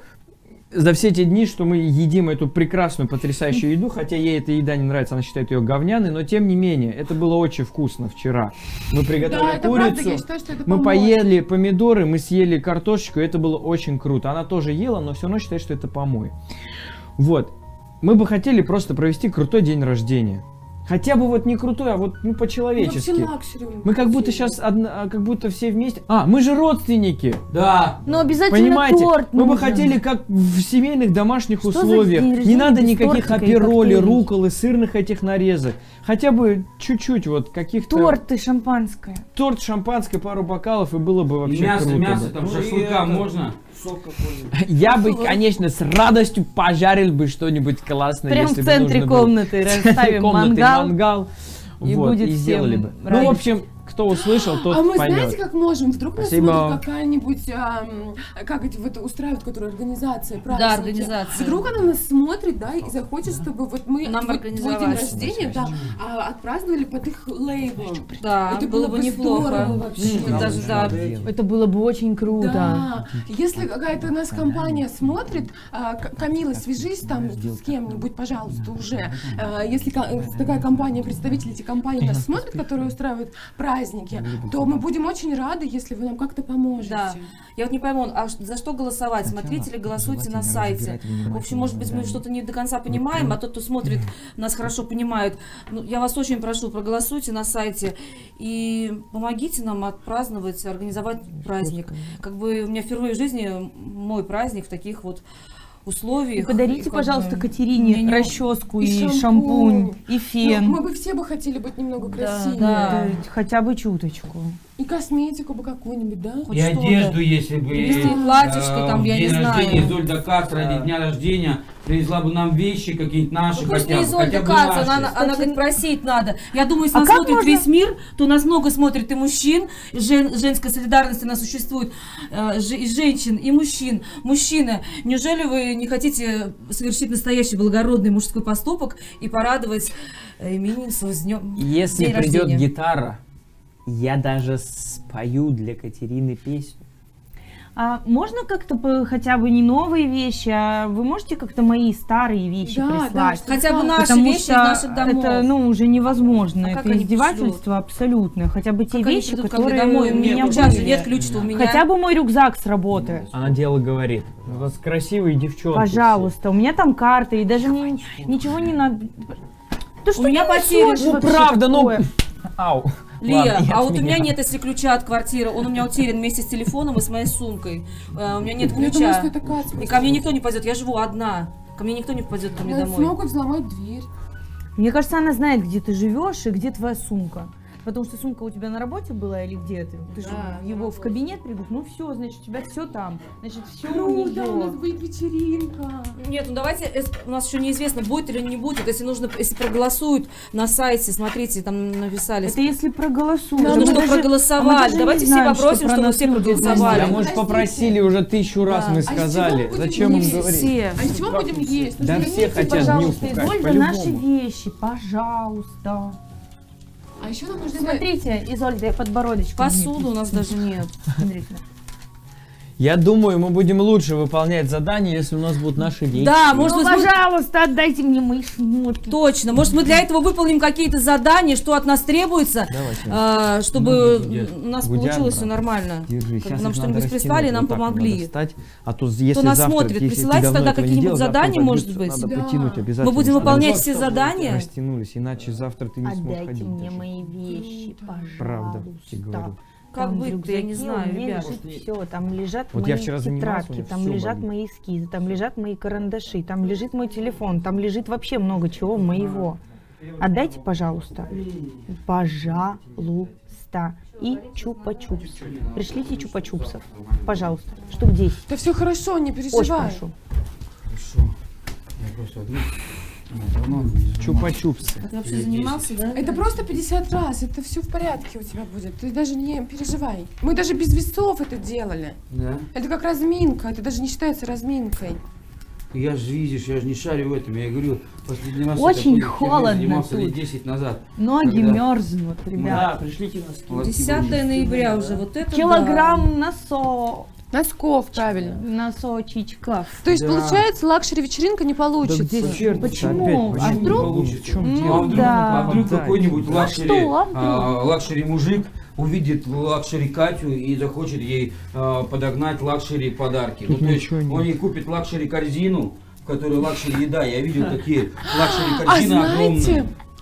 эти дни, что мы едим эту прекрасную, потрясающую еду, хотя ей эта еда не нравится, она считает ее говняной, но тем не менее, это было очень вкусно вчера. Мы приготовили Да, это правда, курицу, я считаю, что это мы поможет. поели помидоры, мы съели картошечку, и это было очень круто. Она тоже ела, но все равно считает, что это помой. Вот. Мы бы хотели просто провести крутой день рождения. Хотя бы вот не крутой, а вот ну по-человечески. Вообще лакшери у него Мы как будто красивые. сейчас, как будто все вместе. А, мы же родственники. Да. Но обязательно Понимаете? торт Мы бы нужен. хотели как в семейных домашних Что за условиях. день Не рождения надо без никаких тортика и аперолей, коктейлей? рукколы, сырных этих нарезок. Хотя бы чуть-чуть вот каких-то... Торт и шампанское. Торт, шампанское, пару бокалов, и было бы И вообще мясо, круто. мясо, бы. там Ну и шашлыка это- можно. Сок какой-нибудь. Я бы, конечно, с радостью пожарил бы что-нибудь классное. Прям если в бы центре нужно было. комнаты В центре расставим комнаты мангал. и вот, будет и всем сделали бы. Ну, в радость. общем, кто услышал, тот А мы поймет. знаете, как можем? Вдруг нас Спасибо. смотрит какая-нибудь, как эти вот устраивают, которые организация, праздники. Да, организация. Вдруг она нас смотрит, да, и захочет, чтобы вот мы Нам вот организовать. твой день рождения, да, отпраздновали под их лейблом. Да, Это было бы неплохо. здорово вообще. Это даже, да. Это было бы очень круто. Да, если какая-то нас компания смотрит, Камила, свяжись там с кем-нибудь, пожалуйста, уже. Если такая компания, представители этой компании нас смотрят, которые устраивают праздники, то мы будем очень рады, если вы нам как-то поможете. Да. Я вот не пойму, а за что голосовать? Смотрите или голосуйте на сайте? В общем, может быть, мы что-то не до конца понимаем, а тот, кто смотрит, нас хорошо понимает. Ну, я вас очень прошу, проголосуйте на сайте и помогите нам отпраздновать, организовать праздник. Как бы у меня впервые в жизни мой праздник в таких вот И условиях. подарите, И как пожалуйста, бы Катерине мне не- расческу И и шампунь. шампунь, и Ну, фен. мы бы все бы хотели быть немного красивее. да. Хотя бы чуточку. И косметику бы какую-нибудь, да? Хоть И что-то. одежду, если бы... Привезти платьишко, там, я день не знаю. рождения Изольда Кац ради дня рождения привезла бы нам вещи какие-нибудь наши, Ну, пусть хотя не бы, Изольда хотя бы Кац, наши. она говорит, просить надо. Я думаю, если А нас как смотрит можно- весь мир, то нас много смотрит и мужчин, женская солидарность она существует, и женщин, и мужчин. Мужчины, неужели вы не хотите совершить настоящий благородный мужской поступок и порадовать именинницу с днем Если день придет рождения? гитара, я даже спою для Катерины песню. А можно как-то хотя бы не новые вещи, а вы можете как-то мои старые вещи Да, прислать? да, Хотя бы наши Потому вещи из что наших домов. это, ну, уже невозможно. А как Это они издевательство абсолютно. Хотя бы те Как они вещи, придут ко мне которые домой, у у меня меня сейчас же были. нет ключа-то у меня. Хотя бы мой рюкзак сработает. Она дело говорит. У вас красивые девчонки. Пожалуйста, у меня там карта, и даже мне ничего не надо. Да что меня ты потерян. несёшь Ну вообще правда, ну... такое? Ау. Лия, Ладно, а от вот у меня. меня нет, если ключа от квартиры, он у меня утерян вместе с телефоном и с моей сумкой. У меня нет Я думаю, ключа. что это Катя И просто. ко мне никто не пойдет, я живу одна. Ко мне никто не попадет ко мне домой. Смогут взломать дверь. Мне кажется, она знает, где ты живешь и где твоя сумка. Потому что сумка у тебя на работе была или где ты? Ты же Да, его на в кабинет прибыл. Ну все, значит, у тебя все там. Значит, все у Круто, у нас нее. будет вечеринка. Нет, ну давайте, у нас еще неизвестно, будет или не будет. Если нужно, если проголосуют на сайте, смотрите, там написали. Это если проголосуют. Надо, Нужно, мы чтобы даже- проголосовали. даже Давайте не все знаем, попросим, что про чтобы нас все люди проголосовали. Да, знают. может, Подождите. попросили уже 1000 раз, Да. мы А из чего сказали. будем Зачем им есть? говорить? Все. А из чего будем есть? Да Нужно все есть, хотят Пожалуйста, Нюху, Кать, Изольда, по-любому. наши вещи, пожалуйста. А еще нам нужно... Смотрите, Изольда, я подбородочку. Посуду у нас даже нет. Смотрите. Я думаю, мы будем лучше выполнять задания, если у нас будут наши вещи. Да, может Ну, быть, мы- пожалуйста, отдайте мне мои шмотки. точно. Может, мы для этого выполним какие-то задания, что от нас требуется, Давайте. чтобы Ноги гудят. у нас Гудят, получилось все брат. нормально. Держи, Как сейчас бы нам их что-нибудь надо прислали, растянуть, нам вот так помогли. надо встать. А то если Кто нас завтра, смотрит, если присылайте ты давно тогда этого не какие-нибудь делал, завтра задания, может забьются, быть. Надо Да. потянуть обязательно. Мы будем чтобы выполнять они все задания. растянулись, иначе завтра ты не сможешь Отдайте ходить. мне даже. мои вещи, пожалуйста. Правда, тебе говорю. Как Там в быть-то, я не рюкзаке знаю, у меня ребят. лежит все, там лежат Вот мои я вчера занимался, у тетрадки, меня там всё лежат болит. мои эскизы, там лежат мои карандаши, там лежит мой телефон, там лежит вообще много чего моего. Отдайте, пожалуйста. Пожалуйста. И чупа-чупс. Пришлите чупа-чупсов. Пожалуйста. Штук 10. Да все хорошо, не Очень переживай. прошу. Хорошо. Я просто одну... давно не занимался. Чупа-чупсы. А ты вообще занимался, да? Это просто 50 раз, это все в порядке у тебя будет. Ты даже не переживай. Мы даже без весов это делали. Да? Это как разминка, это даже не считается разминкой. Я же, видишь, я же не шарю в этом. Я говорю, последний раз Очень я такой херней холодно занимался лет тут. 10 назад. Ноги Когда? мерзнут, ребят. пришлите носки. Вот 10 ноября уже, вот это Килограмм носов. Носков, правильно. Носочечков. То есть, Да. получается, лакшери-вечеринка не получится. где черт? Почему? Опять, А почему вдруг? не получится? В чем Ну дело? вдруг, да. а вдруг Да, какой-нибудь да. лакшери, Что, а вдруг? лакшери мужик увидит лакшери Катю и захочет ей подогнать лакшери подарки. Тут Ну, то есть ничего нет. он ей купит лакшери корзину, в которой лакшери еда. Я видел такие лакшери А корзины знаете, огромные.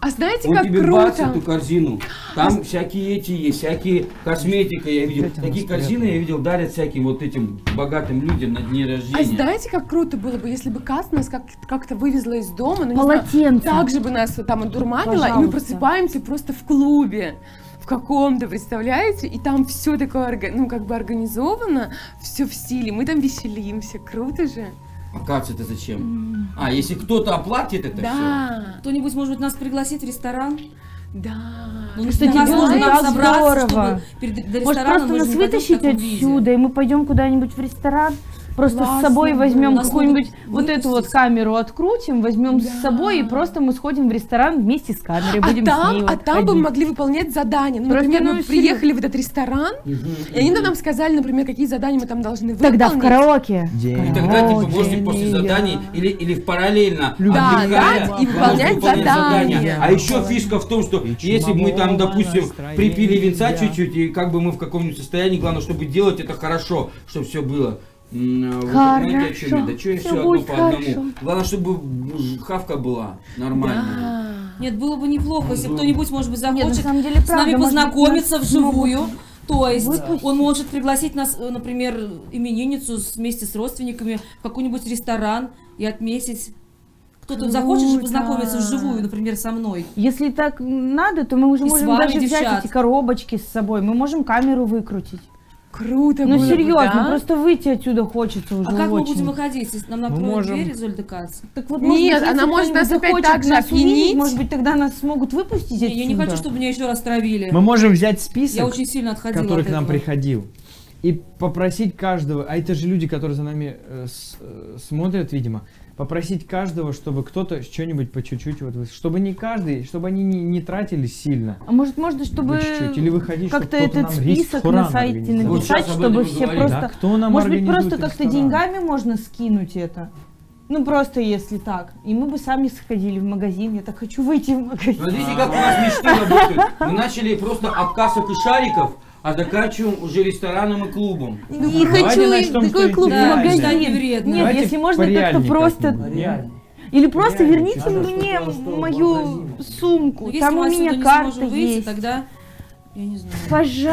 А знаете, Он как тебе бац эту круто? корзину. Там всякие эти есть, всякие косметика я видел. Такие корзины я видел, дарят всяким вот этим богатым людям на дни А рождения. знаете, как круто было бы, если бы Кас нас как-то вывезла из дома, ну, не знаю, Полотенце. так же бы нас там отдурманила, и мы Пожалуйста. просыпаемся просто в клубе. В каком-то, представляете? И там все такое, ну, как бы организовано, все в стиле. Мы там веселимся. Круто же. А Кац это зачем? А, если кто-то оплатит это все. Да, Кто-нибудь, может быть, нас пригласит в ресторан? да. Ну, Кстати, нас было нужно бы нам так собраться, здорово. чтобы перед до Может, рестораном просто мы нас же не пойдем в вытащить таком виде. отсюда, и мы пойдем куда-нибудь в ресторан? Просто с Классно собой было. возьмем Нас какую-нибудь могут вот эту вот выпустить. камеру, открутим, возьмем Да. с собой, и просто мы сходим в ресторан вместе с камерой, будем с ней А вот там бы ходить. мы могли выполнять задания. Ну, Просто, например, ну, мы серьезно. приехали в этот ресторан, и они нам сказали, например, какие задания мы там должны Тогда в выполнить. караоке. И тогда типа можно после заданий или параллельно Да, отдыхая, да, и выполнять задания. А еще фишка в том, что если бы мы там, допустим, припили винца чуть-чуть, и как бы мы в каком-нибудь состоянии, главное, чтобы делать это хорошо, чтобы все было. Вот знаете, о чем я? Да что я Всё все одно будет по одному. хорошо. Главное, чтобы хавка была нормальная. Да. Нет, было бы неплохо, если кто-нибудь, может быть, Нет, на захочет самом деле, с нами правда, может быть, познакомиться нас вживую. могут То есть выпустить. он может пригласить нас, например, именинницу вместе с родственниками в какой-нибудь ресторан и отметить. Кто-то захочет же Круто. познакомиться вживую, например, со мной. Если так надо, то мы уже И с можем вами, даже взять девчат. эти коробочки с собой, мы можем камеру выкрутить. Круто Ну было бы, серьезно, да? просто выйти отсюда хочется уже А как мы очень. будем выходить? Если нам откроют можем- дверь из Ольды Кац? Так вот, Нет, может быть, она если может нас кто-нибудь опять захочет так же нас увидеть, опьянить. может быть, тогда нас смогут выпустить Не, я не отсюда. хочу, чтобы меня еще раз травили. Мы можем взять Я список, очень сильно отходила который от к нам этого. приходил, и попросить каждого, а это же люди, которые за нами смотрят, видимо, попросить каждого, чтобы кто-то что-нибудь по чуть-чуть, вот, чтобы не каждый, чтобы они не тратились сильно. А может, можно, чтобы по чуть-чуть, или выходить, как-то чтобы кто-то этот нам список ресторан на сайте организовал. Вот написать, сейчас об чтобы этом и все говорим. просто... Да, кто нам Может быть, организует просто как-то ресторан? деньгами можно скинуть это? Ну, просто если так. И мы бы сами сходили в магазин. Я так хочу выйти в магазин. Смотрите, как у нас мечты работают. Мы начали просто от касок и шариков, а заканчиваем уже рестораном и клубом. Не Давайте хочу начнем, такой что клуб в Да, магазин. что не вредно. Нет, Давайте если можно как-то пореальней просто... как-нибудь, не? Или просто Реально, верните надо, мне чтобы было мою магазин. сумку. Ну, если Там мы у отсюда меня не карта сможем выйти, есть. тогда я не знаю.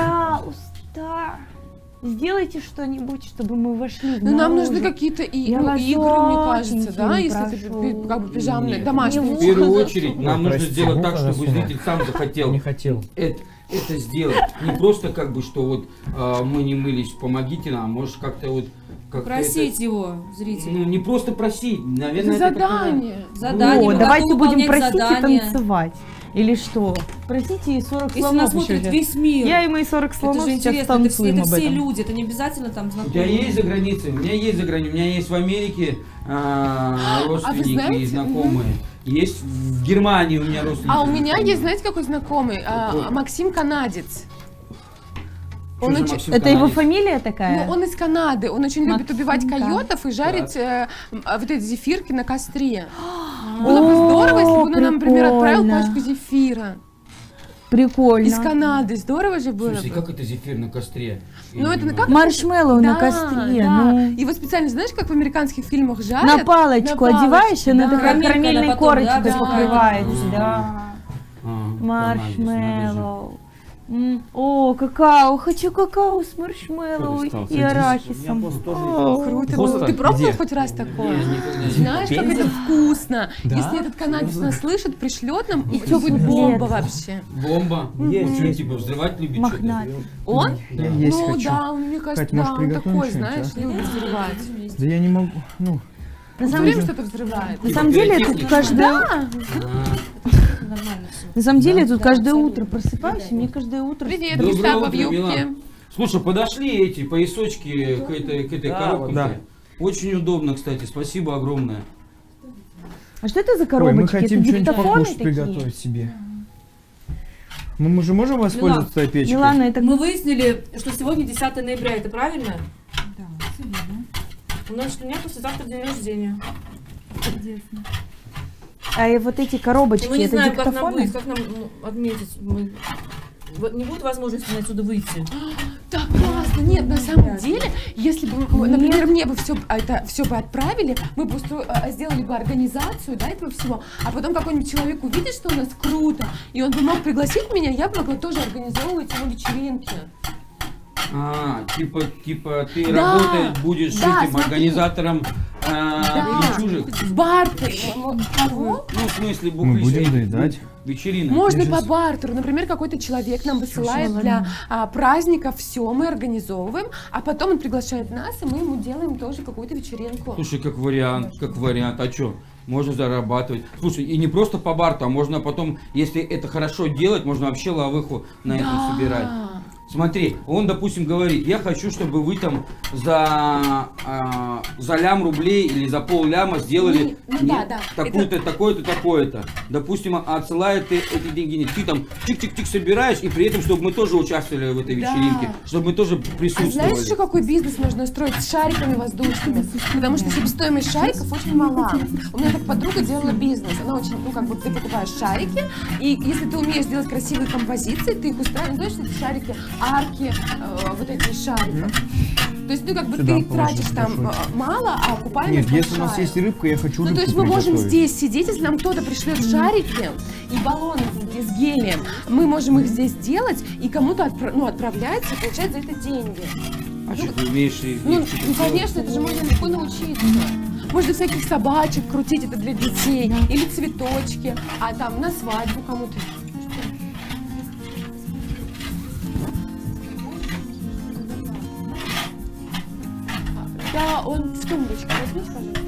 Пожалуйста. Сделайте что-нибудь, чтобы мы вошли в Ну, нам наружу. нужны какие-то Я вас игры, мне кажется, да, очень если это прошу. как бы пижамные, Нет. домашние. Не В первую ухо очередь нам нужно Прости, сделать так, ухо чтобы засунул. зритель сам захотел Не хотел. это сделать. Не просто как бы, что вот мы не мылись, помогите нам, может как-то вот... как-то Просить это- его, зрителя. Ну, не просто просить, наверное, Это это какая- задание. Задание, О, мы давайте готовы будем выполнять просить задания. и танцевать. Или что? Просите и 40 Если слонов нас еще смотрит сейчас. весь мир, Я и мои 40 это слонов же сейчас интересно, это, танцуем это об все этом. люди, это не обязательно там У тебя знакомые. есть за границей? У меня есть за границей. У меня есть в Америке родственники знаете, и знакомые. Есть в Германии у меня родственники. А у меня знакомые. есть, знаете, какой знакомый? Какой? Максим Канадец. Что Он за очень- Максим Это его Канадец? фамилия такая? Ну, он из Канады, он очень любит Максим, убивать да. койотов и жарить вот эти зефирки на костре. Было бы здорово, если бы он нам, например, отправил прикольно. пачку зефира. Прикольно. Из Канады, здорово же было Слушай, бы. как это зефир на костре? Ну, Я это не как- понимаю. Маршмеллоу на Да, костре. да. Ну. И вот специально, знаешь, как в американских фильмах жарят? На палочку На одеваешь, и она да. такая Карамелька, карамельной она потом, корочкой да, покрывается. да. Да. Канадец, надо же. Маршмеллоу. О, какао. Хочу какао с маршмеллоу Что ты стал, и садись? арахисом. О, Круто Просто было. Ты пробовал где? хоть раз такое? Я никогда не Знаешь, как Пензе? это вкусно. Да? Если этот канадец нас слышит, пришлет нам, и тёплый будет бомба плед. вообще. Бомба? Есть, Что, есть. типа взрывать любит Мохнатый. Он? Я есть Ну хочу. да, мне кажется, Кать, может, да, он приготовим такой, что-нибудь, знаешь, а? любит взрывать. Да я не могу. Ну, На самом деле что-то взрывает. На самом деле, тут каждое... Нормально все. На самом деле, я тут Да, каждое абсолютно. утро просыпаюсь, и мне каждое утро... Привет, Доброе Гестапо в утро, юбке. Милан. Слушай, подошли эти поясочки к этой Да, коробке. да. Очень удобно, кстати. Спасибо огромное. А что это за ой, коробочки? мы хотим это что-нибудь диктофоны покушать такие? приготовить себе. Мы же можем воспользоваться твоей печкой? Милана, это... Мы выяснили, что сегодня 10 ноября, это правильно? Да, все верно. Значит, у меня послезавтра день рождения. А и вот эти коробочки, И мы не это знаем, как нам диктофоны? быть, как нам отметить. Вот не будет возможности мне отсюда выйти. Так классно, Ну нет, на самом деле, если бы, например, мне бы все это все бы отправили, мы бы сделали бы организацию, да, этого всего, а потом какой-нибудь человек увидит, что у нас круто, и он бы мог пригласить меня, я бы могла тоже организовывать ему вечеринки. Типа ты Да, работать будешь с да, этим смотри. организатором чужих. В бартере. Кого? Ну, в смысле, Мы будем доедать. вечеринок. Можно по бартеру. Например, какой-то человек нам высылает для праздника все, мы организовываем, а потом он приглашает нас, и мы ему делаем тоже какую-то вечеринку. Слушай, как вариант. А что? Можно зарабатывать. Слушай, и не просто по бартеру, а можно потом, если это хорошо делать, можно вообще лавыху на этом собирать. Смотри, он, допустим, говорит, я хочу, чтобы вы там за лям рублей или за пол-ляма сделали такую-то, такое-то, такое-то. Допустим, отсылает эти деньги. Нет, ты там чик-чик-чик собираешь, и при этом, чтобы мы тоже участвовали в этой вечеринке, чтобы мы тоже присутствовали. А знаешь еще, какой бизнес можно устроить с шариками воздушными? Потому что себестоимость шариков очень мала. У меня так подруга делала бизнес. Она очень, ты покупаешь шарики, и если ты умеешь делать красивые композиции, ты их устраиваешь, знаешь, эти шарики, арки, вот эти шариков. То есть, ты тратишь там мало, а окупаемость Нет, если у большая. нас есть рыбка, я хочу рыбку то есть мы можем приготовить. здесь сидеть, если нам кто-то пришлет шарики и баллоны с гелием, мы можем их здесь делать, и кому-то отправляется и получает за это деньги. А что ты умеешь? Конечно, это же можно легко научиться. Можно всяких собачек крутить, это для детей, или цветочки, а там на свадьбу кому-то. Да, он в тумбочке. Возьмите, пожалуйста.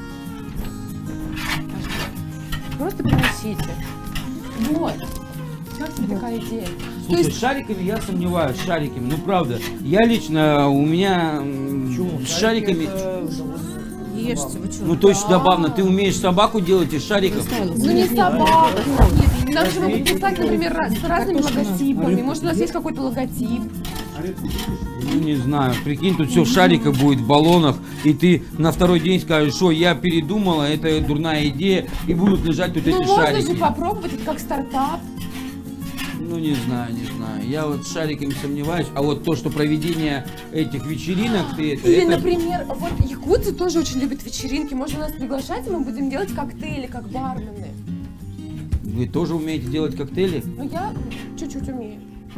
Просто принесите. Вот. Как тебе такая идея? Слушай, с шариками я сомневаюсь, с шариками. Ну, правда. Я лично, у меня с шариками... Ешьте, вы что? Ну, точно забавно. Ты умеешь собаку делать из шариков? Ну, не собака. Нам же могут прислать, например, с разными логотипами. Может, у нас есть какой-то логотип. Ну, не знаю. Прикинь, тут все шарика будет в баллонах, и ты на второй день скажешь, что я передумала, это дурная идея, и будут лежать тут эти Ну, можно шарики. же попробовать, это как стартап. Ну, не знаю. Я вот с шариками сомневаюсь, а вот то, что проведение этих вечеринок, ты это... Или, это... например, вот якутцы тоже очень любят вечеринки. Можно нас приглашать, и мы будем делать коктейли, как бармены. Вы тоже умеете делать коктейли? Ну, я чуть-чуть умею.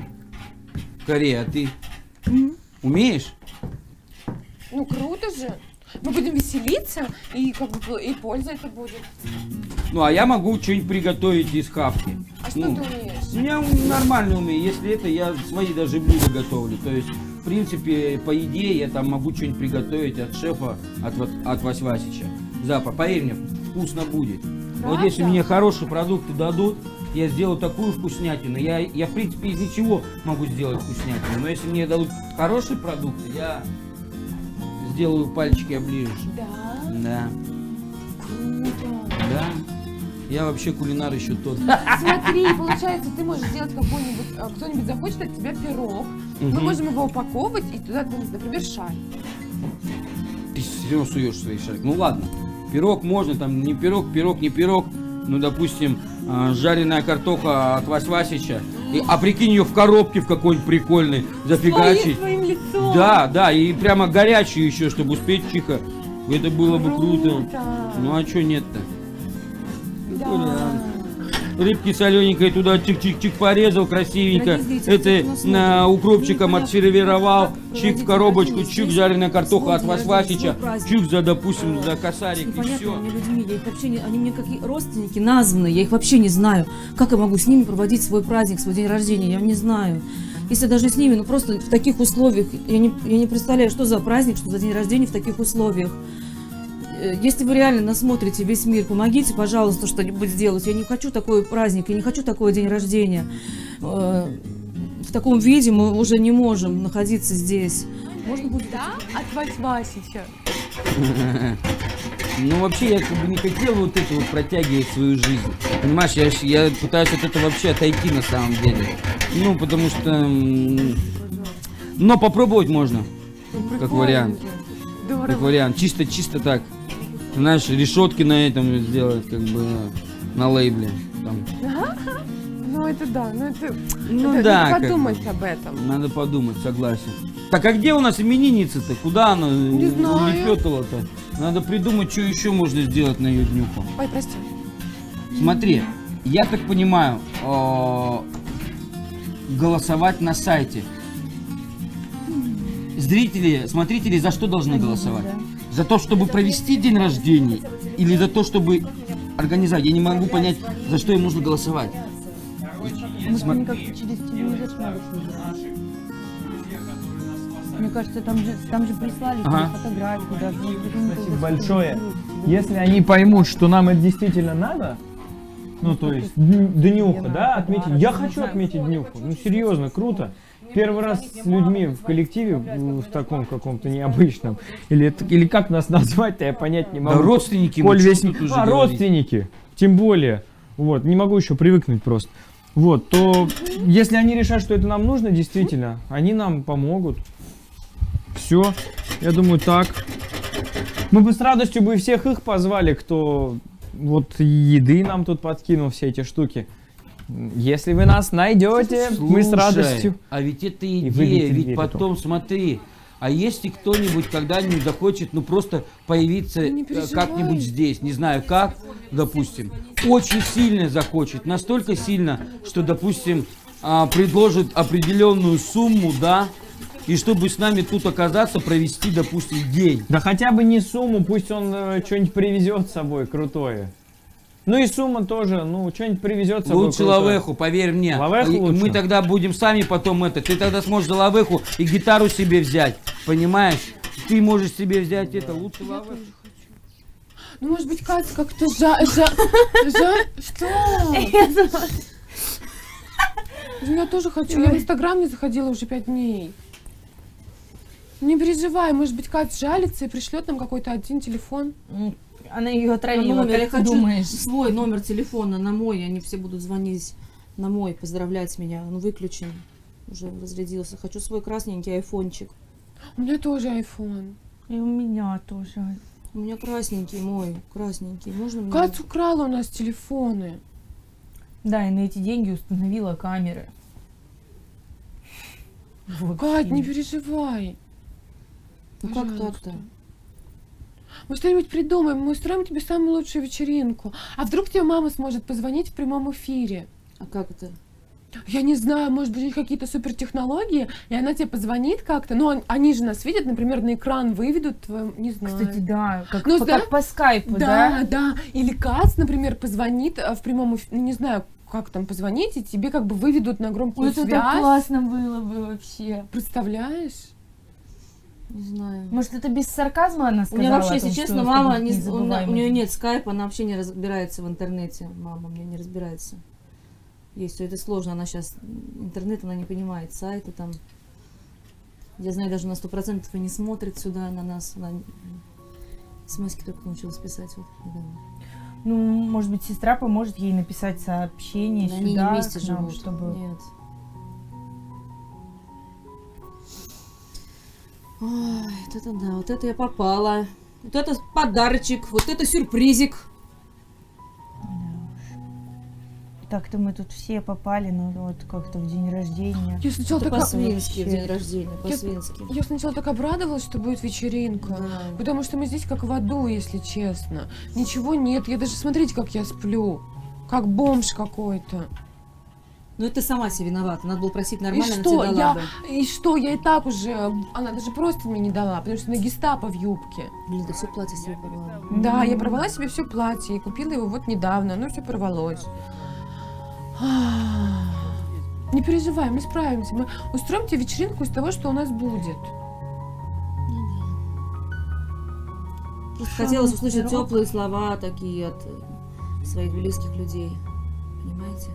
Корея, а ты умеешь? Ну, круто же. Мы будем веселиться, и и польза это будет. Ну, а я могу что-нибудь приготовить из хавки. А что ты умеешь? Я нормально умею. Если это, я свои даже блюда готовлю. То есть, в принципе, по идее, я там могу что-нибудь приготовить от шефа, от Вась Васича. Запах, поверь мне, вкусно будет. Вот если мне хорошие продукты дадут, я сделаю такую вкуснятину. Я в принципе, из ничего могу сделать вкуснятину. Но если мне дадут хорошие продукты, я сделаю пальчики оближешь. Да? Да. Круто. Да. Я вообще кулинар еще тот. Смотри, получается, ты можешь сделать какой-нибудь, кто-нибудь захочет от тебя пирог. Мы можем его упаковывать и туда, например, шарик. Ты все равно суешь свои шарики. Ну ладно, пирог можно, там не пирог, не пирог. Ну, допустим, жареная картоха от Вась Васича. А прикинь, ее в коробке в какой-нибудь прикольной зафигачить. Своим лицом. Да, и прямо горячую еще, чтобы успеть тихо. Это было бы круто. Ну а что нет-то? Да. Рыбки солененькой туда чик-чик-чик порезал красивенько. Дорогие зрители, Это укропчиком отсервировал. Чик в коробочку, Здесь чик жареная картоха от свой Вась день Васича. рождения, свой праздник. Чик за, допустим, за косарик и все. Непонятными людьми, я их вообще не, они мне как родственники названные, я их вообще не знаю. Как я могу с ними проводить свой праздник, свой день рождения, я не знаю. Если даже с ними, ну просто в таких условиях, я не представляю, что за праздник, что за день рождения в таких условиях. Если вы реально нас смотрите весь мир, помогите, пожалуйста, что-нибудь сделать. Я не хочу такой праздник, я не хочу такой день рождения. В таком виде мы уже не можем находиться здесь. Можно будет... Да? От Вась Васича. Ну, вообще, я как бы не хотел вот это вот протягивать свою жизнь. Понимаешь, я пытаюсь от этого вообще отойти на самом деле. Ну, потому что... Но попробовать можно, как вариант. Здорово. Как вариант. Чисто так. Знаешь, решетки на этом сделать, как бы на лейбле. Там. Ну это да, ну это... Ну это да, надо как подумать бы. об этом. Надо подумать, согласен. Так а где у нас именинница-то? Куда она знаю. улепетала-то? Надо придумать, что еще можно сделать на ее днюху. Ой, прости. Смотри, я так понимаю, голосовать на сайте. Зрители, смотрители за что должны голосовать? За то, чтобы провести день рождения? Или за то, чтобы организовать? Я не могу понять, за что им нужно голосовать. Может, они как-то через телевизор смотрят. Мне кажется, там же прислали фотографии даже. Спасибо большое. Если они поймут, что нам это действительно надо, ну то есть днюха, да, отметить. Я хочу отметить днюху. Ну серьезно, круто. Первый раз с людьми в коллективе, в таком каком-то необычном. Или как нас назвать-то, я понять не могу. Да родственники, Коль мы весь... что тут уже родственники, тем более. Вот, не могу еще привыкнуть просто. Вот, то если они решат, что это нам нужно, действительно, они нам помогут. Все, я думаю, так. Мы бы с радостью бы всех их позвали, кто вот еды нам тут подкинул, все эти штуки. Если вы нас найдете, мы с радостью. А ведь это И идея, выбить ведь дверь потом смотри. А если кто-нибудь когда-нибудь захочет, ну просто появиться как-нибудь здесь, не знаю как, допустим, очень сильно захочет, настолько сильно, что, допустим, предложит определенную сумму, да, и чтобы с нами тут оказаться, провести, допустим, день. Да хотя бы не сумму, пусть он что-нибудь привезет с собой крутое. Ну и сумма тоже, ну что-нибудь привезет с собой. Лучше крутое. лавеху, поверь мне. Лавеху И лучше? мы тогда будем сами потом это. Ты тогда сможешь за лавеху и гитару себе взять, понимаешь? Ты можешь себе взять это, лучше лавеху. Ну, может быть, Катя как-то Что? Я тоже хочу. Я в Инстаграм не заходила уже 5 дней. Не переживай, может быть, Катя жалится и пришлет нам какой-то один телефон. Она ее отравила, Номер, я как ты хочу думаешь? свой номер телефона на мой, они все будут звонить на мой, поздравлять меня. Он выключен, уже разрядился. Хочу свой красненький айфончик. У меня тоже айфон. И у меня тоже. У меня красненький мой, красненький. Можно мне? Катя украла у нас телефоны. Да, и на эти деньги установила камеры. Кать, не переживай. Ну как Пожалуйста. так-то? Мы что-нибудь придумаем, мы устроим тебе самую лучшую вечеринку. А вдруг тебе мама сможет позвонить в прямом эфире? А как это? Я не знаю, может быть, у них какие-то супертехнологии, и она тебе позвонит как-то. Ну, они же нас видят, например, на экран выведут, не знаю. Кстати, да, как, Ну, как по скайпу, Да, да? да. Или Кац, например, позвонит в прямом эфире, не знаю, как там позвонить, и тебе как бы выведут на громкую Вот связь. это классно было бы вообще. Представляешь? Не знаю. Может, это без сарказма она У сказала? меня вообще, о том, если что честно, это мама, будет у незабываемый нее день? нет скайпа, она вообще не разбирается в интернете. Мама у меня не разбирается. Есть, все это сложно, она сейчас, интернет она не понимает, сайты там. Я знаю, даже на 100% и не смотрит сюда на нас. Она смс-ки только научилась писать. Вот, недавно. Ну, может быть, сестра поможет ей написать сообщение Да сюда, они не вместе к нам, живут. чтобы... Нет. Ой, вот это да, вот это я попала. Вот это подарочек, вот это сюрпризик. Так-то мы тут все попали, ну вот как-то в день рождения. Я сначала Это так по-свински в вообще. день рождения, по-свински. Я сначала так обрадовалась, что будет вечеринка. Да. Потому что мы здесь как в аду, если честно. Ничего нет. Я даже смотрите, как я сплю. Как бомж какой-то. Ну это сама себе виновата. Надо было просить И нормально, она что? тебе дала бы. И что? Я и так уже... Она даже просто мне не дала, потому что на гестапо в юбке. Блин, ты все платье себе порвала. Да, я порвала себе все платье и купила его вот недавно. Оно все порвалось. Не переживай, мы справимся. Мы устроим тебе вечеринку из того, что у нас будет. Просто хотелось услышать теплые слова такие от своих близких людей. Понимаете?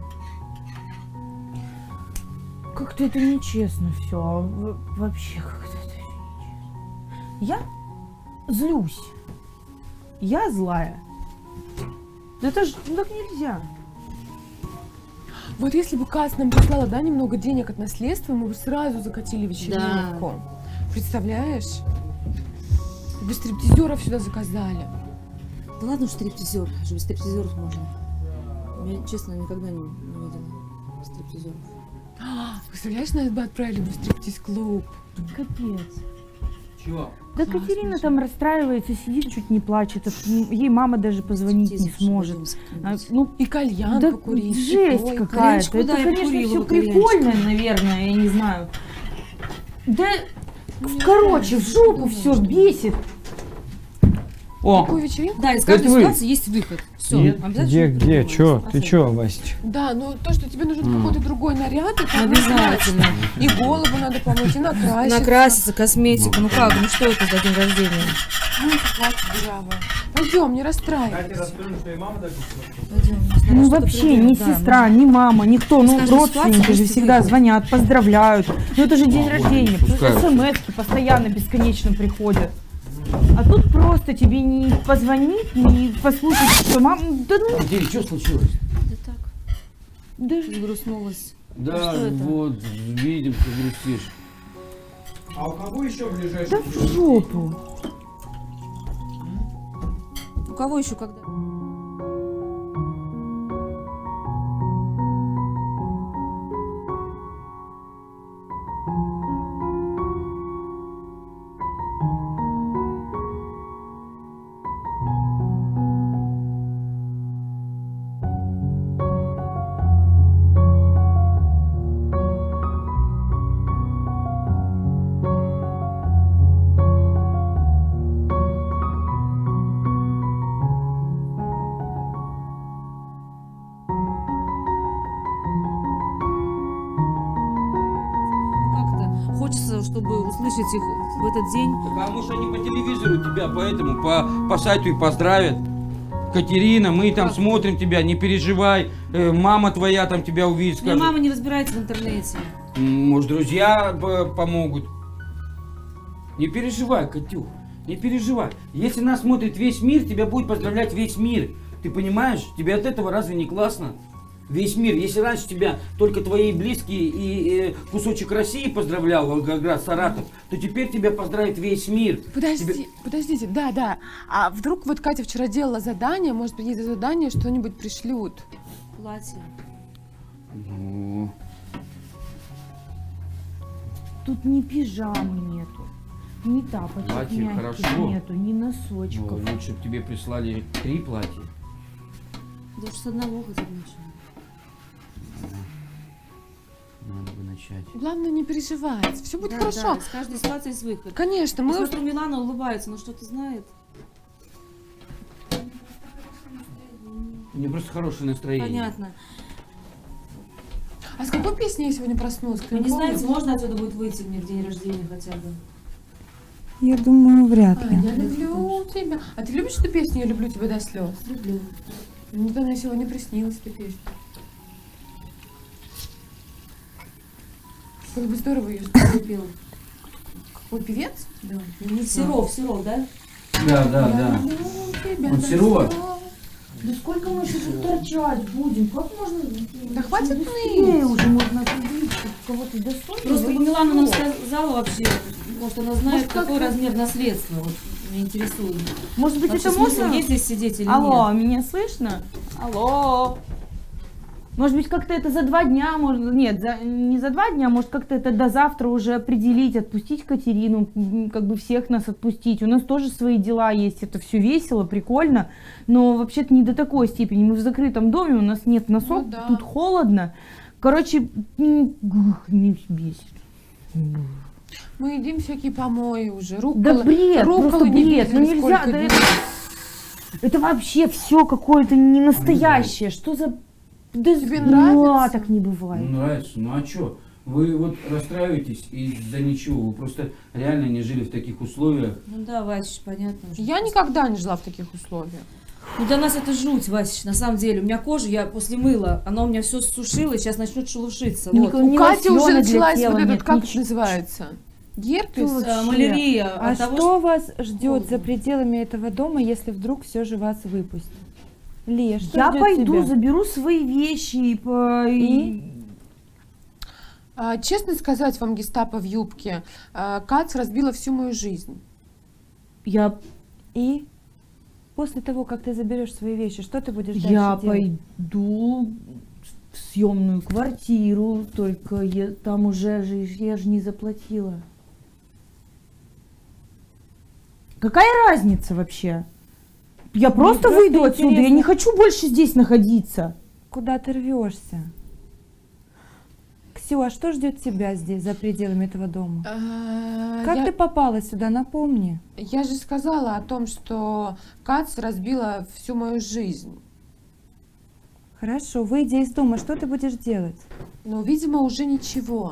Как-то это нечестно все. Вообще как-то это нечестно. Я злюсь. Я злая. Да это же ну, так нельзя. Вот если бы Кас нам прислала, да, немного денег от наследства, мы бы сразу закатили вечеринку. Представляешь? Бы стриптизеров сюда заказали. Да ладно уж стриптизер, даже без стриптизеров можно. Я, честно, никогда не видела стриптизеров. Представляешь, нас бы отправили бы в стриптиз-клуб. Капец. Чего? Да Катерина там расстраивается, сидит, чуть не плачет. Ей мама даже позвонить не сможет. Ну, И кальян да покурить. и жесть то, и какая-то. Калянчику, Это, да, я конечно, курила все бы кальянчик. прикольно, наверное, я не знаю. Да, короче, в жопу все бесит. О, Такую вечеринку? Да, из каждой Это вы. ситуации есть выход. Все, где, чё? Ты чё, Вася? Да, но то, что тебе нужен какой-то другой наряд, это Обязательно. И голову надо помыть, и накраситься. Накраситься, косметика. Ну как, ну что это за день рождения? Ну, платье дырявое. Пойдем, не расстраивайся. Ну вообще ни сестра, ни мама, никто, ну каждой родственники ситуации же есть всегда выход. звонят, поздравляют. Ну это же день рождения, пускай. смс-ки постоянно бесконечно приходят. А тут просто тебе не позвонить, не послушать, что мама, да ну, Где, что случилось? Да так, да взгрустнулась. Да, Что это? вот, видим, ты грустишь. А у кого еще ближайший? да в жопу. У кого еще когда? Как-то хочется, чтобы услышать их в этот день. Потому что они по телевизору тебя, поэтому по сайту и поздравят. Катерина, мы там смотрим тебя, не переживай. Мама твоя там тебя увидит, Моя скажет. мама не разбирается в интернете. Может, друзья помогут. Не переживай, Катюх, не переживай. Если нас смотрит весь мир, тебя будет поздравлять весь мир. Ты понимаешь? Тебе от этого разве не классно? Весь мир. Если раньше тебя только твои близкие и кусочек России поздравлял, Волгоград, Саратов, то теперь тебя поздравит весь мир. Подождите, да. А вдруг вот Катя вчера делала задание, может быть, ей за задание что-нибудь пришлют? Платье. Ну, Тут ни пижамы нету, ни тапочек Платье мягких хорошо. нету, ни носочков. лучше бы тебе прислали 3 платья. Да уж с одного хотя бы начала. Надо бы начать. Главное, не переживать, все будет Да, хорошо. да, из каждой ситуации есть выход. Конечно, Мы мы... смотрим, Милана улыбается, но что-то знает. У меня просто хорошее настроение. Понятно. А с какой песней я сегодня проснулась? Кто Вы не помнит? знаете, можно отсюда будет выйти мне в день рождения хотя бы? Я думаю, вряд ли. Я люблю тебя. А ты любишь эту песню «Я люблю тебя до слез»? Люблю. Мне сегодня приснилась эта песня. Как бы здорово ее Пел. Какой певец? Да. Не Серов, да? Да. Он Серова. Да сколько мы еще тут торчать будем? Как можно? Да хватит Быстрее ныть. уже можно определить, что кого-то достойно. Просто Милана нам сказала вообще, может она знает, Может, как-то- какой размер наследства. Вот меня интересует. Может быть, Вообще это смысл можно? есть здесь сидеть или Алло, нет? меня слышно? Алло. Может быть, как-то это за 2 дня, может, нет, не за 2 дня, может, как-то это до завтра уже определить, отпустить Катерину, как бы всех нас отпустить. У нас тоже свои дела есть, это все весело, прикольно, но вообще-то не до такой степени. Мы в закрытом доме, у нас нет носок, Ну да. тут холодно. Короче, не бесит. Мы едим всякие помои уже. Да бред, просто не бред, ну видели нельзя, сколько да дней. это вообще все какое-то не настоящее. Что за... Да Тебе ну, нравится? так не бывает. Нравится. Ну а что? Вы вот расстраиваетесь из-за ничего. Вы просто реально не жили в таких условиях. Ну да, Васич, понятно уже. Я никогда не жила в таких условиях. Ну для нас это жуть, Васич, на самом деле. У меня кожа, я после мыла, она у меня все сушила, сейчас начнет шелушиться. Вот. Никого- У Ни Кати уже лосьона для началась тела вот этот, нет, как это ничего. называется? Герпес? Что Малярия. А от того, что вас ждет за пределами этого дома, если вдруг все же вас выпустят? Лия, что Я ждет пойду, тебя? заберу свои вещи и Честно сказать вам, гестапо в юбке, Кац разбила всю мою жизнь. я И после того, как ты заберешь свои вещи, что ты будешь дальше делать? пойду в съемную квартиру, только там уже же я же не заплатила. Какая разница вообще? Я просто просто выйду отсюда, я интересно. не хочу больше здесь находиться. Куда ты рвешься? Ксю, а что ждет тебя здесь, за пределами этого дома? Как ты попала сюда, напомни. Я же сказала о том, что Кац разбила всю мою жизнь. Хорошо, выйдя из дома, что ты будешь делать? Но, видимо, уже ничего.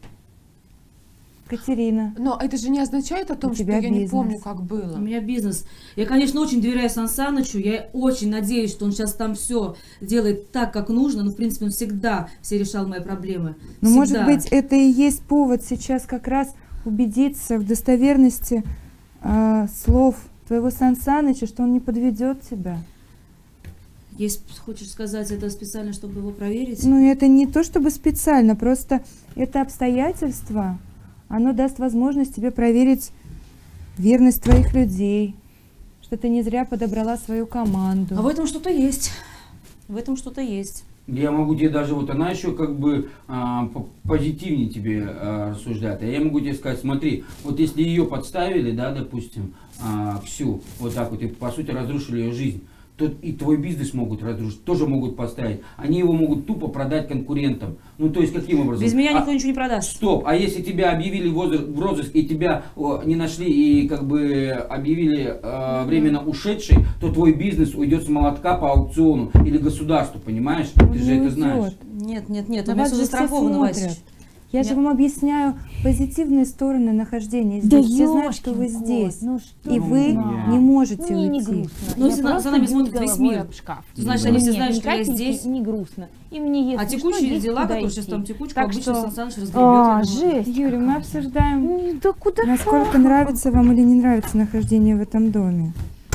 Катерина, Но это же не означает о том, что тебя я не бизнес. помню, как было. У меня бизнес. Я, конечно, очень доверяю Сан Санычу. Я очень надеюсь, что он сейчас там все делает так, как нужно. Но, в принципе, он всегда все решал мои проблемы. ну может Всегда. быть это и есть повод сейчас как раз убедиться в достоверности слов твоего Сан Саныча, что он не подведет тебя. Если хочешь сказать это специально, чтобы его проверить. Ну это не то чтобы специально, просто это обстоятельство. Оно даст возможность тебе проверить верность твоих людей, что ты не зря подобрала свою команду. А в этом что-то есть. В этом что-то есть. Я могу тебе даже, вот она еще как бы позитивнее тебе рассуждает. А я могу тебе сказать, смотри, вот если ее подставили, да, допустим, Ксю, вот так вот, и по сути разрушили ее жизнь, то и твой бизнес могут разрушить, тоже могут поставить. Они его могут тупо продать конкурентам. Ну, то есть, каким образом? Без меня никто ничего не продаст. Стоп, а если тебя объявили в розыск и тебя не нашли и как бы объявили временно ушедший, то твой бизнес уйдет с молотка по аукциону или государству, понимаешь? Ты же это знаешь. Нет, нет, нет. На У меня вас все же все застраховано, смотрят. Васич. Я же Нет. вам объясняю позитивные стороны нахождения здесь. Все знают, что вы здесь. Ну И вы не можете Мне не уйти. грустно. Ну, Я если просто за нами бьюсь смотрит весь головой мир. об шкаф. Ты знаешь, они все Мне знают, ни что я капельки здесь. не грустно. И мне если А что, текущие есть дела, куда которые сейчас идти. там текучка, Так обычно что- Сан Саныч разгребет. А, я думаю. жесть. Юрий, мы обсуждаем, Да куда? насколько нравится вам или не нравится нахождение в этом доме.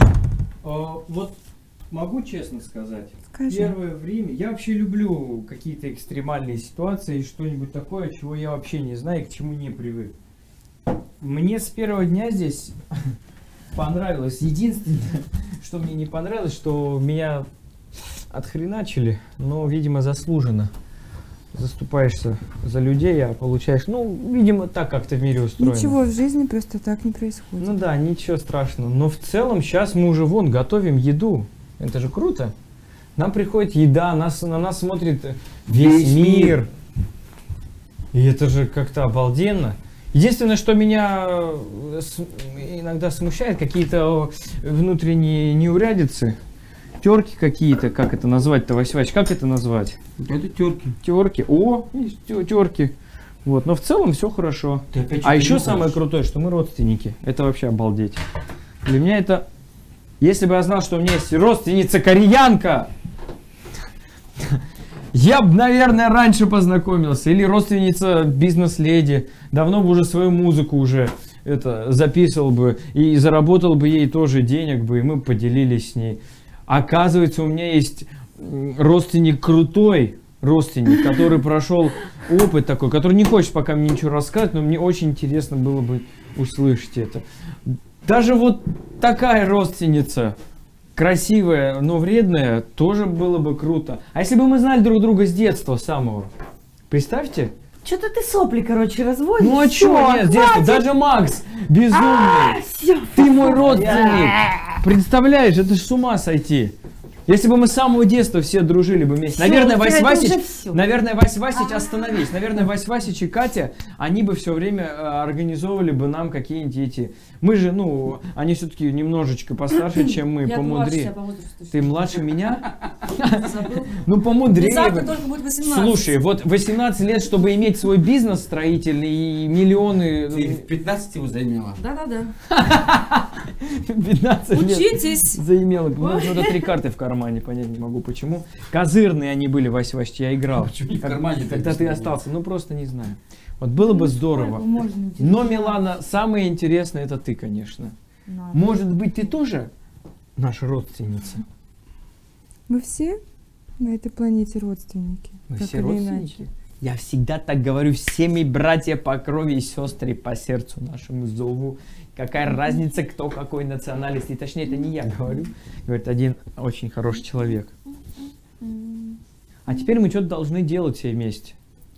Вот могу честно сказать, Скажи. первое время я вообще люблю какие-то экстремальные ситуации, что-нибудь такое, чего я вообще не знаю и к чему не привык. Мне с первого дня здесь понравилось. Единственное, что мне не понравилось, что меня отхреначили, но, видимо, заслуженно. Заступаешься за людей, а получаешь, ну, видимо, так как-то в мире устроено. Ничего в жизни просто так не происходит. Ну да, ничего страшного. Но в целом сейчас мы уже вон готовим еду. Это же круто. Нам приходит еда, на нас смотрит весь мир. И это же как-то обалденно. Единственное, что меня иногда смущает, какие-то внутренние неурядицы. Терки какие-то, как это назвать-то, Вась, как это назвать? Это терки. Терки. О, есть терки. Вот, но в целом все хорошо. Ты опять А что-то еще нюхаешь. самое крутое, что мы родственники. Это вообще обалдеть. Для меня это... Если бы я знал, что у меня есть родственница кореянка, я бы, наверное, раньше познакомился. Или родственница бизнес-леди. Давно бы уже свою музыку уже записывал бы. И заработал бы ей тоже денег бы. И мы поделились с ней. Оказывается, у меня есть родственник крутой. Родственник, который прошел опыт такой, который не хочет пока мне ничего рассказать, но мне очень интересно было бы услышать это. Даже вот такая родственница, красивая, но вредная, тоже было бы круто. А если бы мы знали друг друга с детства самого? Представьте? Что-то ты сопли, короче, разводишь. Ну а чё, нет, с детства, даже Макс безумный. Ты мой родственник. Представляешь, это ж с ума сойти. Если бы мы с самого детства все дружили бы вместе. Наверное, Вась Васич, остановись. Наверное, Вась Васич и Катя, они бы все время организовывали бы нам какие-нибудь эти... Мы же, ну, они все-таки немножечко постарше, чем мы, Я младше помудрее. тебя по возрасту. Ты младше меня? Забыл? Ну, помудрее. Завтра бы. только будет 18. Слушай, вот 18 лет, чтобы иметь свой бизнес строительный и миллионы... Ты в 15 его заимела? Да-да-да. 15 лет Учитесь. заимела. Ну, это 3 карты в кармане, понять не могу почему. Козырные они были, Вась, я играл. Почему не в кармане? Когда ты остался, ну просто не знаю. Вот было бы здорово. Но, Милана, самое интересное это ты, конечно. Может быть, ты тоже наша родственница? Мы все на этой планете родственники. Мы так все или родственники. иначе. Я всегда так говорю, все мы братья по крови и сестры по сердцу нашему зову. Какая разница, кто какой национальности. Точнее, это не я говорю. Говорит один очень хороший человек. А теперь мы что-то должны делать все вместе.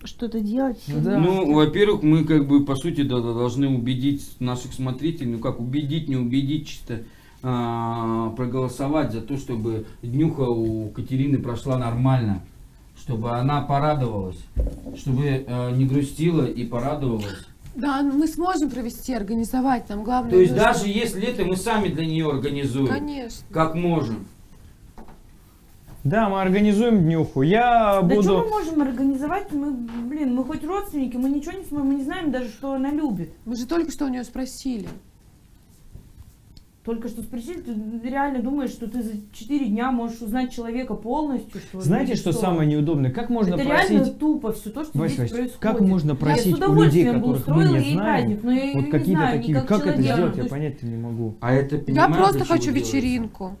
что-то делать. Да. Ну, во-первых, мы как бы по сути должны убедить наших смотрителей, ну как убедить, не убедить, чисто проголосовать за то, чтобы днюха у Катерины прошла нормально, чтобы она порадовалась, чтобы не грустила и порадовалась. Да, мы сможем провести, организовать, нам главное... То есть нужно- даже если это мы сами для нее организуем, Конечно. как можем. Да, мы организуем днюху. Я Да что буду... мы можем организовать? Мы хоть родственники, мы ничего не сможем, мы не знаем даже, что она любит. Мы же только что у нее спросили. Только что спросили, ты реально думаешь, что ты за 4 дня можешь узнать человека полностью? Что ли? Знаете, Или что самое неудобное? Как можно Это просить... реально тупо все то, что Вась, здесь Вась, происходит. как можно Я просить с у людей, удовольствием бы которых мы устроила не ей знаем, праздник, но я её вот не какие-то знаю, такие... ни как Как это человека, сделать, то я есть- понять не могу. А это Я понимаешь, просто для чего хочу делается? вечеринку.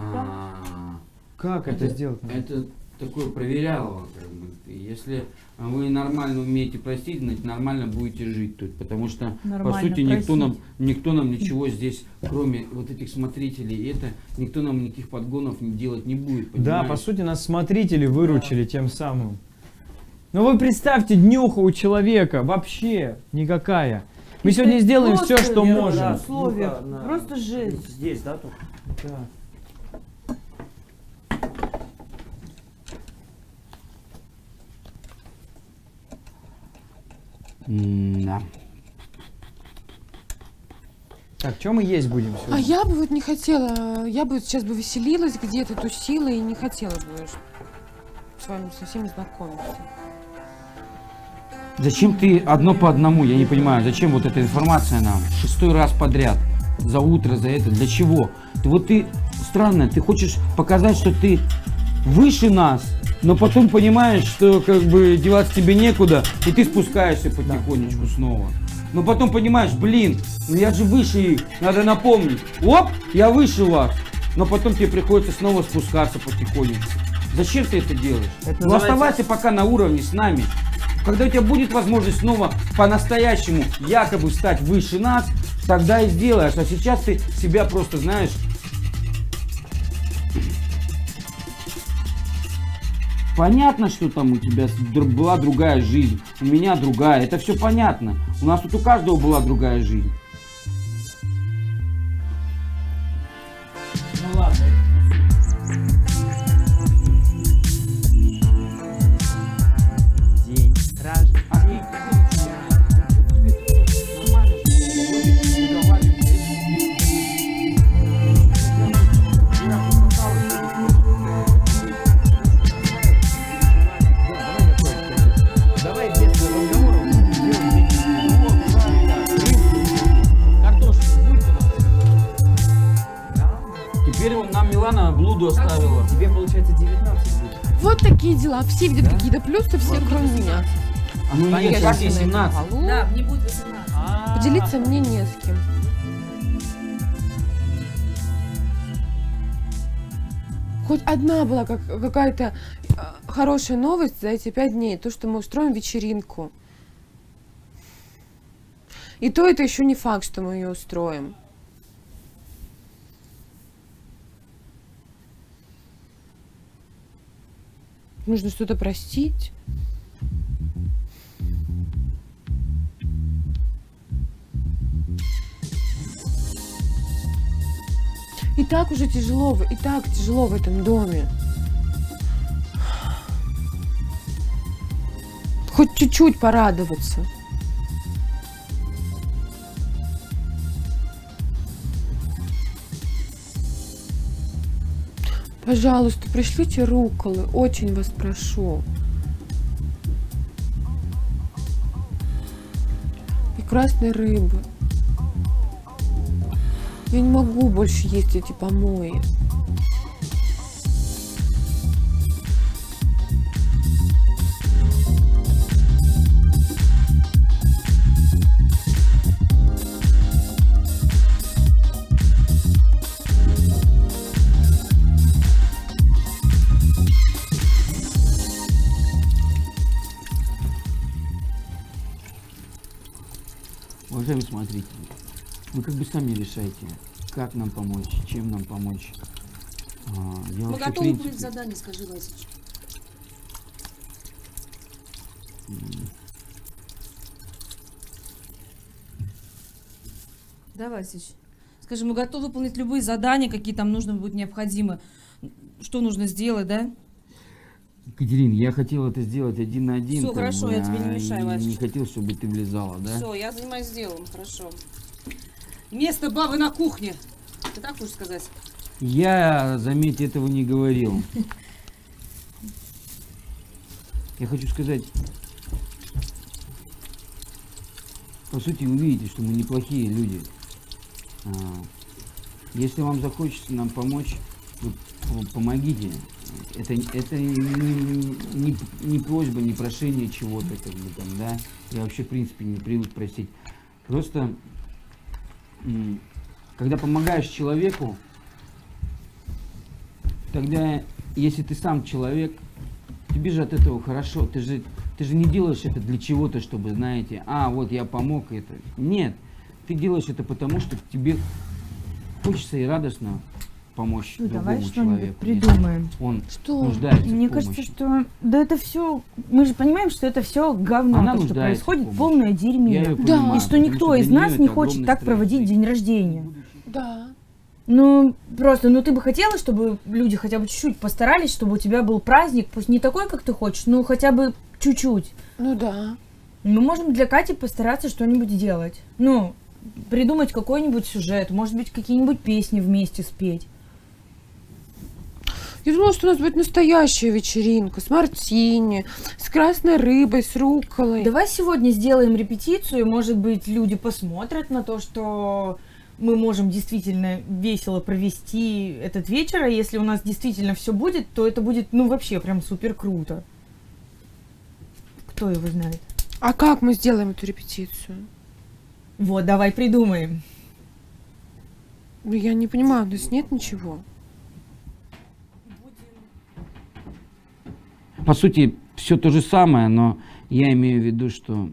Как это сделать? Это такое проверялово, как бы. И если вы нормально умеете простить, значит нормально будете жить тут. Потому что, по Нормально сути, никто просить. нам ничего здесь, кроме вот этих смотрителей, никто нам никаких подгонов делать не будет. Да, понимаешь? по сути, нас смотрители выручили тем самым. Ну вы представьте, днюха у человека вообще никакая. Мы сегодня сделаем все, Просто что вера, можем. условия. Просто жесть. Здесь, да, тут? Да. Да. Так, что мы есть будем А сегодня? я бы вот не хотела, я бы сейчас бы веселилась где-то, тусила и не хотела бы с вами со всеми знакомиться. Зачем ты одно по одному? Я не понимаю, зачем вот эта информация нам? 6-й раз подряд. За утро, за это. Для чего? Ты странно, ты хочешь показать, что ты выше нас, но потом понимаешь, что как бы деваться тебе некуда, и ты спускаешься потихонечку снова. Но потом понимаешь, блин, ну я же выше их, надо напомнить. Оп, я выше вас. Но потом тебе приходится снова спускаться потихонечку. Зачем ты это делаешь? Это Ну называется- оставайся пока на уровне с нами. Когда у тебя будет возможность снова по-настоящему якобы стать выше нас, тогда и сделаешь. А сейчас ты себя просто, знаешь... Понятно, что там у тебя была другая жизнь, у меня другая. Это все понятно. У нас тут у каждого была другая жизнь. Ну ладно. День рождения. Давай без разговоров будем делать картошку будет у нас? Теперь нам Милана блуду оставила. Тебе получается 19 будет. Вот такие дела. Все видят какие-то плюсы, все кроме меня. А ну нет, Я сейчас ей на этом 17. балу. Да, мне будет 18. Поделиться мне не с кем. Хоть одна была какая-то хорошая новость за эти 5 дней. То, что мы устроим вечеринку. И то это еще не факт, что мы ее устроим. Нужно что-то простить. И так уже тяжело, и так тяжело в этом доме. Хоть чуть-чуть порадоваться. Пожалуйста, пришлите рукколы, очень вас прошу. И красной рыбы. Я не могу больше есть эти помои. Уважаемые смотрители, вы как бы сами решайте, как нам помочь, чем нам помочь. Я Мы вообще, в готовы принципе, выполнить задание, скажи, Васич. Да, Васич? Скажи, мы готовы выполнить любые задания, какие там нужно будут необходимы. Что нужно сделать, да? Катерин, я хотел это сделать один на один. Всё, хорошо, я тебе не мешаю, Вася. Не хотел, чтобы ты влезала, да? Все, я занимаюсь делом, хорошо. Место бабы на кухне. Ты так хочешь сказать? Я, заметь, этого не говорил. Я хочу сказать, по сути, вы видите, что мы неплохие люди. Если вам захочется нам помочь, вы помогите. Это не просьба, не прошение чего-то, как бы там, да. Я вообще, в принципе, не привык просить. Просто, когда помогаешь человеку, тогда, если ты сам человек, тебе же от этого хорошо. Ты же не делаешь это для чего-то, чтобы, знаете, вот я помог это. Нет, ты делаешь это потому, что тебе хочется и радостно помочь Давай другому что-нибудь человеку. придумаем. Он Что? нуждается Мне в помощи. кажется, что да это все, мы же понимаем, что это все говно, Она то, что нуждается в происходит, помощи. полное Я её дерьме. Да. понимаю, И что потому никто для из неё нас это не хочет огромный так стресс. проводить день рождения. Да. Ну, просто, ты бы хотела, чтобы люди хотя бы чуть-чуть постарались, чтобы у тебя был праздник, пусть не такой, как ты хочешь, но хотя бы чуть-чуть. Ну да. Мы можем для Кати постараться что-нибудь сделать. Придумать какой-нибудь сюжет, может быть, какие-нибудь песни вместе спеть. Я думала, что у нас будет настоящая вечеринка с мартини, с красной рыбой, с рукколой. Давай сегодня сделаем репетицию, может быть, люди посмотрят на то, что мы можем действительно весело провести этот вечер, а если у нас действительно все будет, то это будет, вообще прям супер круто. Кто его знает? А как мы сделаем эту репетицию? Вот, давай придумаем. Я не понимаю, у нас нет ничего. По сути, все то же самое, но я имею в виду, что...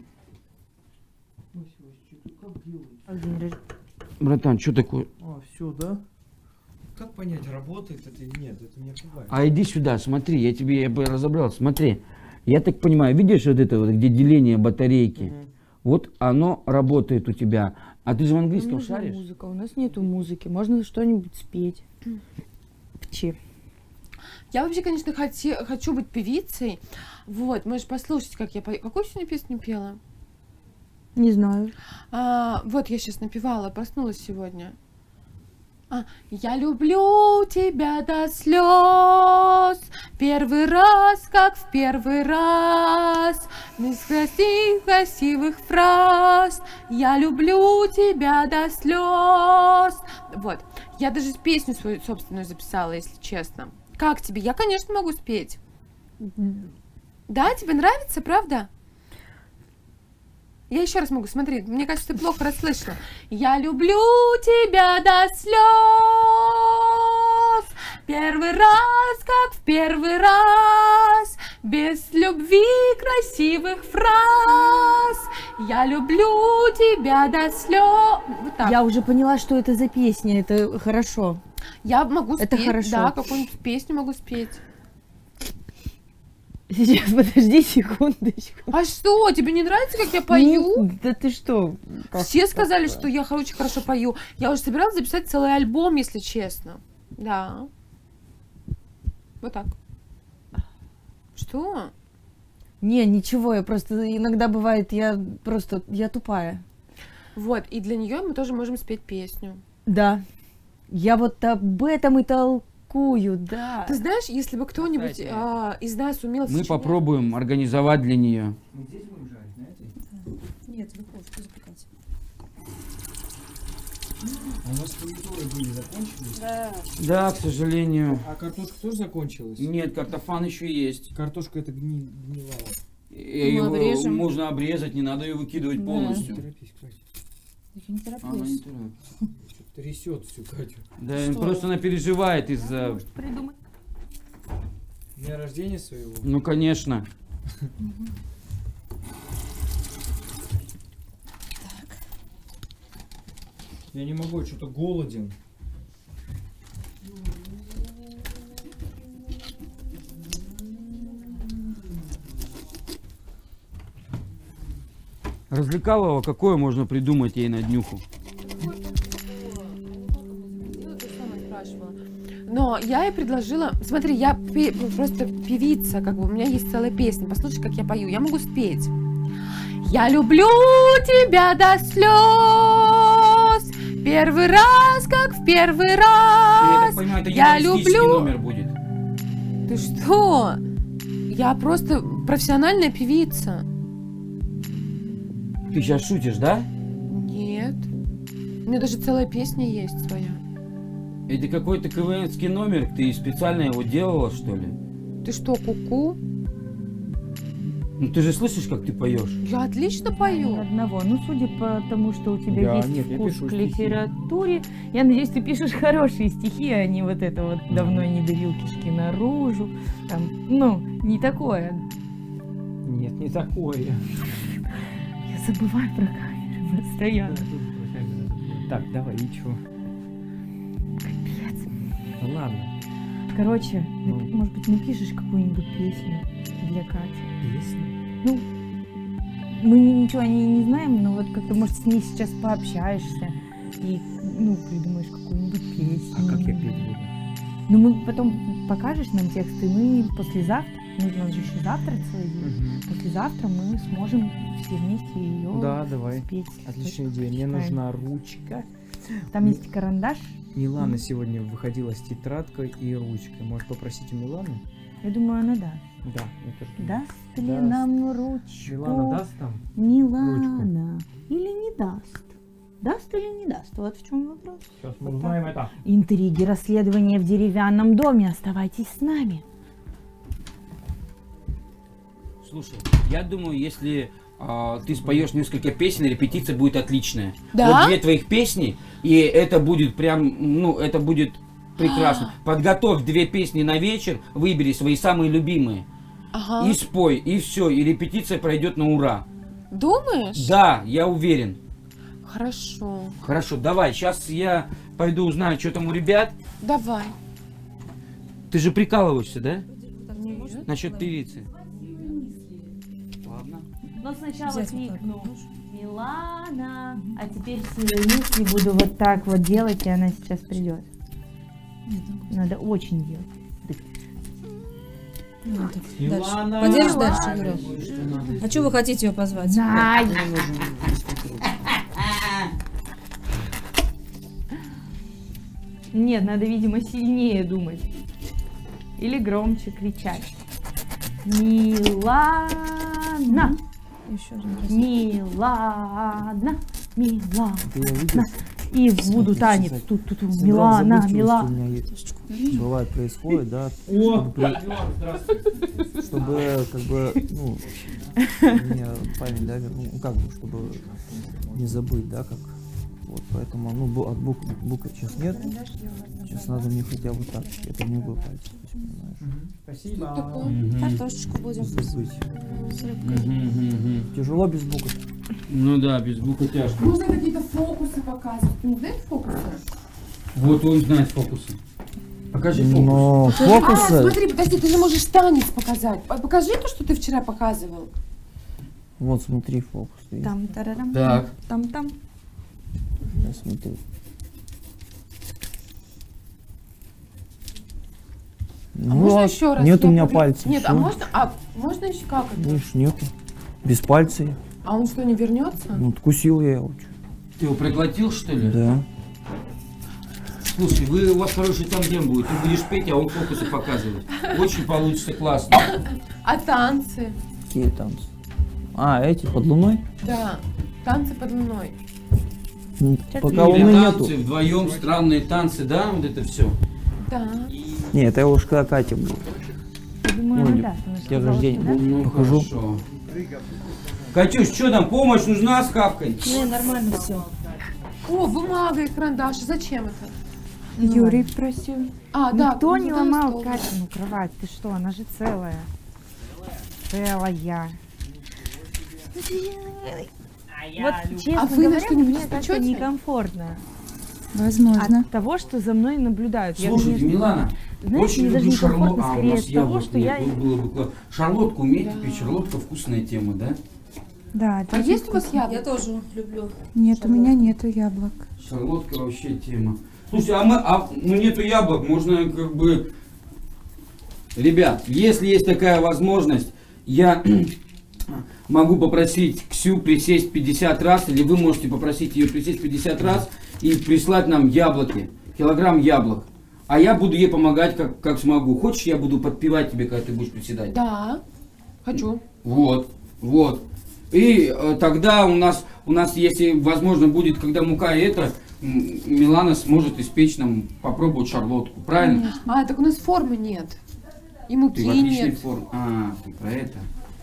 Братан, что такое? Все, да? Как понять, работает это или нет? Это не бывает. А иди сюда, смотри, я бы разобрался. Смотри, я так понимаю, видишь вот это вот, где деление батарейки? Вот оно работает у тебя. А ты же в английском Нужна шаришь? музыка, у нас нету музыки, можно что-нибудь спеть. Пчи. Я вообще, конечно, хочу быть певицей. Вот, можешь послушать, как я пою. Какую сегодня песню пела? Не знаю. Вот я сейчас напевала, проснулась сегодня. Я люблю тебя до слез, первый раз, как в первый раз, без красивых фраз. Я люблю тебя до слез. Вот, я даже песню свою собственную записала, если честно. Как тебе? Я, конечно, могу спеть. Да, тебе нравится, правда? Я еще раз могу, смотри, мне кажется, ты плохо расслышала. Я люблю тебя до слез, первый раз, как в первый раз, без любви красивых фраз. Я люблю тебя до слез. Вот так. Я уже поняла, что это за песня, это хорошо. Я могу спеть, Это хорошо. да, какую-нибудь песню могу спеть. Сейчас, подожди секундочку. А что, тебе не нравится, как я пою? Да ты что? Все сказали, что я очень хорошо пою. Я уже собиралась записать целый альбом, если честно. Да. Вот так. Что? Не, ничего, я просто иногда бывает, я тупая. Вот, и для нее мы тоже можем спеть песню. Да. Я вот об этом и толкую, да. Ты знаешь, если бы кто-нибудь из нас умел Мы сочинять- попробуем организовать для нее. Мы здесь будем жарить, знаете? Нет, вы что запекать? А у нас помидоры были, закончились? Да. Да, к сожалению. А картошка тоже закончилась? Нет, картофан еще есть. Картошка это гнила. Ее обрежем. можно обрезать, не надо ее выкидывать Да. полностью. Не торопись, Катя. Я не Она не тороплюсь. торопится. Что-то трясет всю Катю. Да, Что? просто она переживает из-за... Придумай. Дня рождения своего. Ну, конечно. Я не могу, я что-то голоден. Развлекалово какое можно придумать ей на днюху? Но я ей предложила... Смотри, я просто певица, как бы у меня есть целая песня. Послушай, как я пою. Я могу спеть. Я люблю тебя до слез. Первый раз, как в первый Я раз. так понимаю, это Я юмористический люблю... номер будет. Ты что? Я просто профессиональная певица. Ты сейчас шутишь, да? Нет. У меня даже целая песня есть своя. Это какой-то КВНский номер, ты специально его делала, что ли? Ты что, куку? Ну ты же слышишь, как ты поешь? Я отлично Ни пою. одного. Ну, судя по тому, что у тебя есть нет, я вкус пишу к стихи. литературе, я надеюсь, ты пишешь хорошие стихи, а не вот это вот «давно не давил кишки наружу». Там, ну, не такое. Нет, не такое. Я забываю про камеры постоянно. Так, давай, и чё? Капец. Да ладно. Короче, Ну. может быть, напишешь какую-нибудь песню для Кати? Песня? Ну, мы ничего о ней не знаем, но вот как-то, может, с ней сейчас пообщаешься и, ну, придумаешь какую-нибудь песню. А как я петь буду? Ну, мы потом покажешь нам текст, и мы послезавтра, ну, у нас же еще завтра целый день, послезавтра мы сможем все вместе ее Да, давай. спеть. Отличная идея. Мне нужна ручка. Там есть карандаш. Милана сегодня выходила с тетрадкой и ручкой. Может попросить у Миланы? Я думаю, она даст. Да, я тоже думаю. Даст ли Даст. нам ручку? Милана даст там? Милана. Или не даст? Даст или не даст? Вот в чем вопрос. Сейчас мы узнаем это. Интриги расследования в деревянном доме. Оставайтесь с нами. Слушай, я думаю, если ты споешь несколько песен, репетиция будет отличная. Да? Вот 2 твоих песни, и это будет прям, ну, это будет прекрасно. Подготовь 2 песни на вечер, выбери свои самые любимые. Ага. И спой, и все, и репетиция пройдет на ура. Думаешь? Да, я уверен. Хорошо. Хорошо, давай, сейчас я пойду узнаю, что там у ребят. Давай. Ты же прикалываешься, да? Нет. Насчет певицы. Ладно. Но сначала Взять вот так. кликну Милана, а теперь силой мысли буду вот так вот делать, и она сейчас придет. Надо очень делать. Ну, так, Милана! дальше. Подержишь дальше, Юра? А что вы хотите ее позвать? Ай! Нет, надо, видимо, сильнее думать. Или громче кричать. Милана! Еще один раз. Милана! Милана! Ты её видишь? И буду танец. Тут Милана, Милана. У меня есть. Бывает, происходит, да. Чтобы, как бы, ну, мне память, да, ну, как бы, чтобы не забыть, да, как. Вот, поэтому, ну, от букв сейчас нет. Сейчас надо мне хотя бы так, это не было пальцев, понимаешь. Спасибо. Картошечку будем. Забыть. С рыбкой. Тяжело без букв. Ну да, без буквы тяжко. Нужно какие-то фокусы показывать. Ты не знаешь фокусы? Вот он знает фокусы. Покажи фокус. Но А, фокусы... смотри, подожди, ты же можешь танец показать. Покажи то, что ты вчера показывал. Вот, смотри, фокус. видишь? Там, тарарам, Так. там. Да, смотри. А можно еще раз? Нет Я у меня пове- пальцев. Нет, всё. можно еще как это? Видишь, нету. Без пальца я. А он что, не вернется? Ну, откусил я его. Ты его проглотил, что ли? Да. Слушай, у вас хороший тандем будет. Ты будешь петь, а он фокусы показывать. Очень получится классно. А танцы? Какие танцы? А, эти под луной? Да, танцы под луной. Пока Или луны нету. танцы вдвоем, странные танцы, да? Вот это все. Да. Не, это я уж когда Катя был. Я думаю, Ну, она или даст. Она день сказала, рождения что да. был. Ну, Покажу. хорошо. Катюш, что там, помощь нужна с хавкой? Не, нормально все. О, бумага и карандаш. Зачем это? Юрий просил. А, да. Никто ну, не да, ломал стол. Катину кровать. Ты что, она же целая. Целая. Вот, честно А вы на говоря, что-нибудь мне как-то испечете? некомфортно Возможно. от того, что за мной наблюдают. Я, Слушайте, конечно, Милана, знаете, очень мне даже люблю некомфортно шарлотку. А, у скорее нас от того, яблок что нет. я... Вот было бы классно. Шарлотку умеете печь? Шарлотка вкусная тема, да? Да, А это есть у вас яблоко? Я тоже люблю. нет, у меня нету яблок. Шарлотка вообще тема. Слушай, ну нету яблок, можно как бы... Ребят, если есть такая возможность, я могу попросить Ксю присесть 50 раз, или вы можете попросить ее присесть 50 раз и прислать нам яблоки, килограмм яблок. А я буду ей помогать, как смогу. Хочешь, я буду подпевать тебе, когда ты будешь приседать? Да, хочу. Вот. И тогда у нас, если возможно будет, когда мука и это, Милана сможет испечь нам, попробовать шарлотку. Правильно? А, так у нас формы нет. И Ты муки в отличной нет. форме. А, ты про это?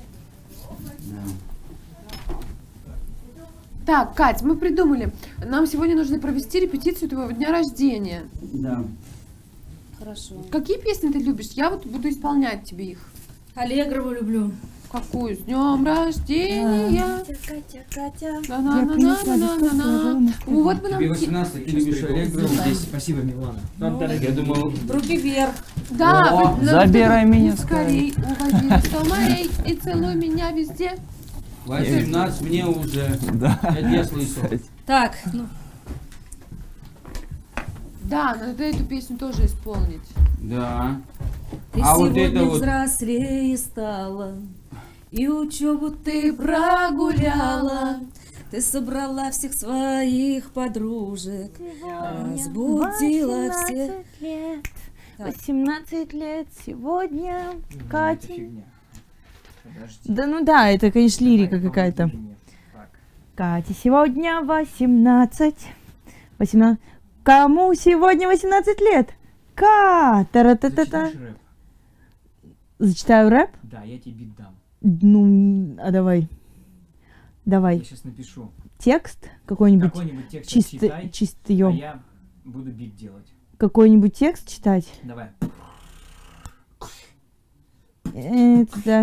Да. Так, Кать, мы придумали. Нам сегодня нужно провести репетицию твоего дня рождения. Да. Хорошо. Какие песни ты любишь? Я вот буду исполнять тебе их. Аллегрову люблю. Какую? С днем рождения! Катя. На-на-на-на-на-на-на. Вот бы нам... Тебе 18, ты любишь Аллегрову? Спасибо, Милана. Я думал... Руки вверх. Да, О, вот нам забирай нужно меня скорей. Увози в 100 морей и целуй меня везде. 18 мне уже. Да. Это я слышал. Так, ну, Да, надо эту песню тоже исполнить. Да. ты А вот сегодня это вот... взрослее стала, и учебу ты прогуляла. Ты собрала всех своих подружек, разбудила всех. 18 лет сегодня, Катя. Фигня. Подожди. Да ну да, это, конечно, лирика какая-то. Так. Кате сегодня 18. 18. Кому сегодня 18 лет? Та-ра-та-та-та. Зачитаешь рэп? Зачитаю рэп? Да, я тебе бит дам. Ну, а давай. Я Давай. сейчас напишу. Текст какой-нибудь Какой-нибудь текст чистый, читай, а чистый. я буду бит делать. Какой-нибудь текст читать? Давай. Да.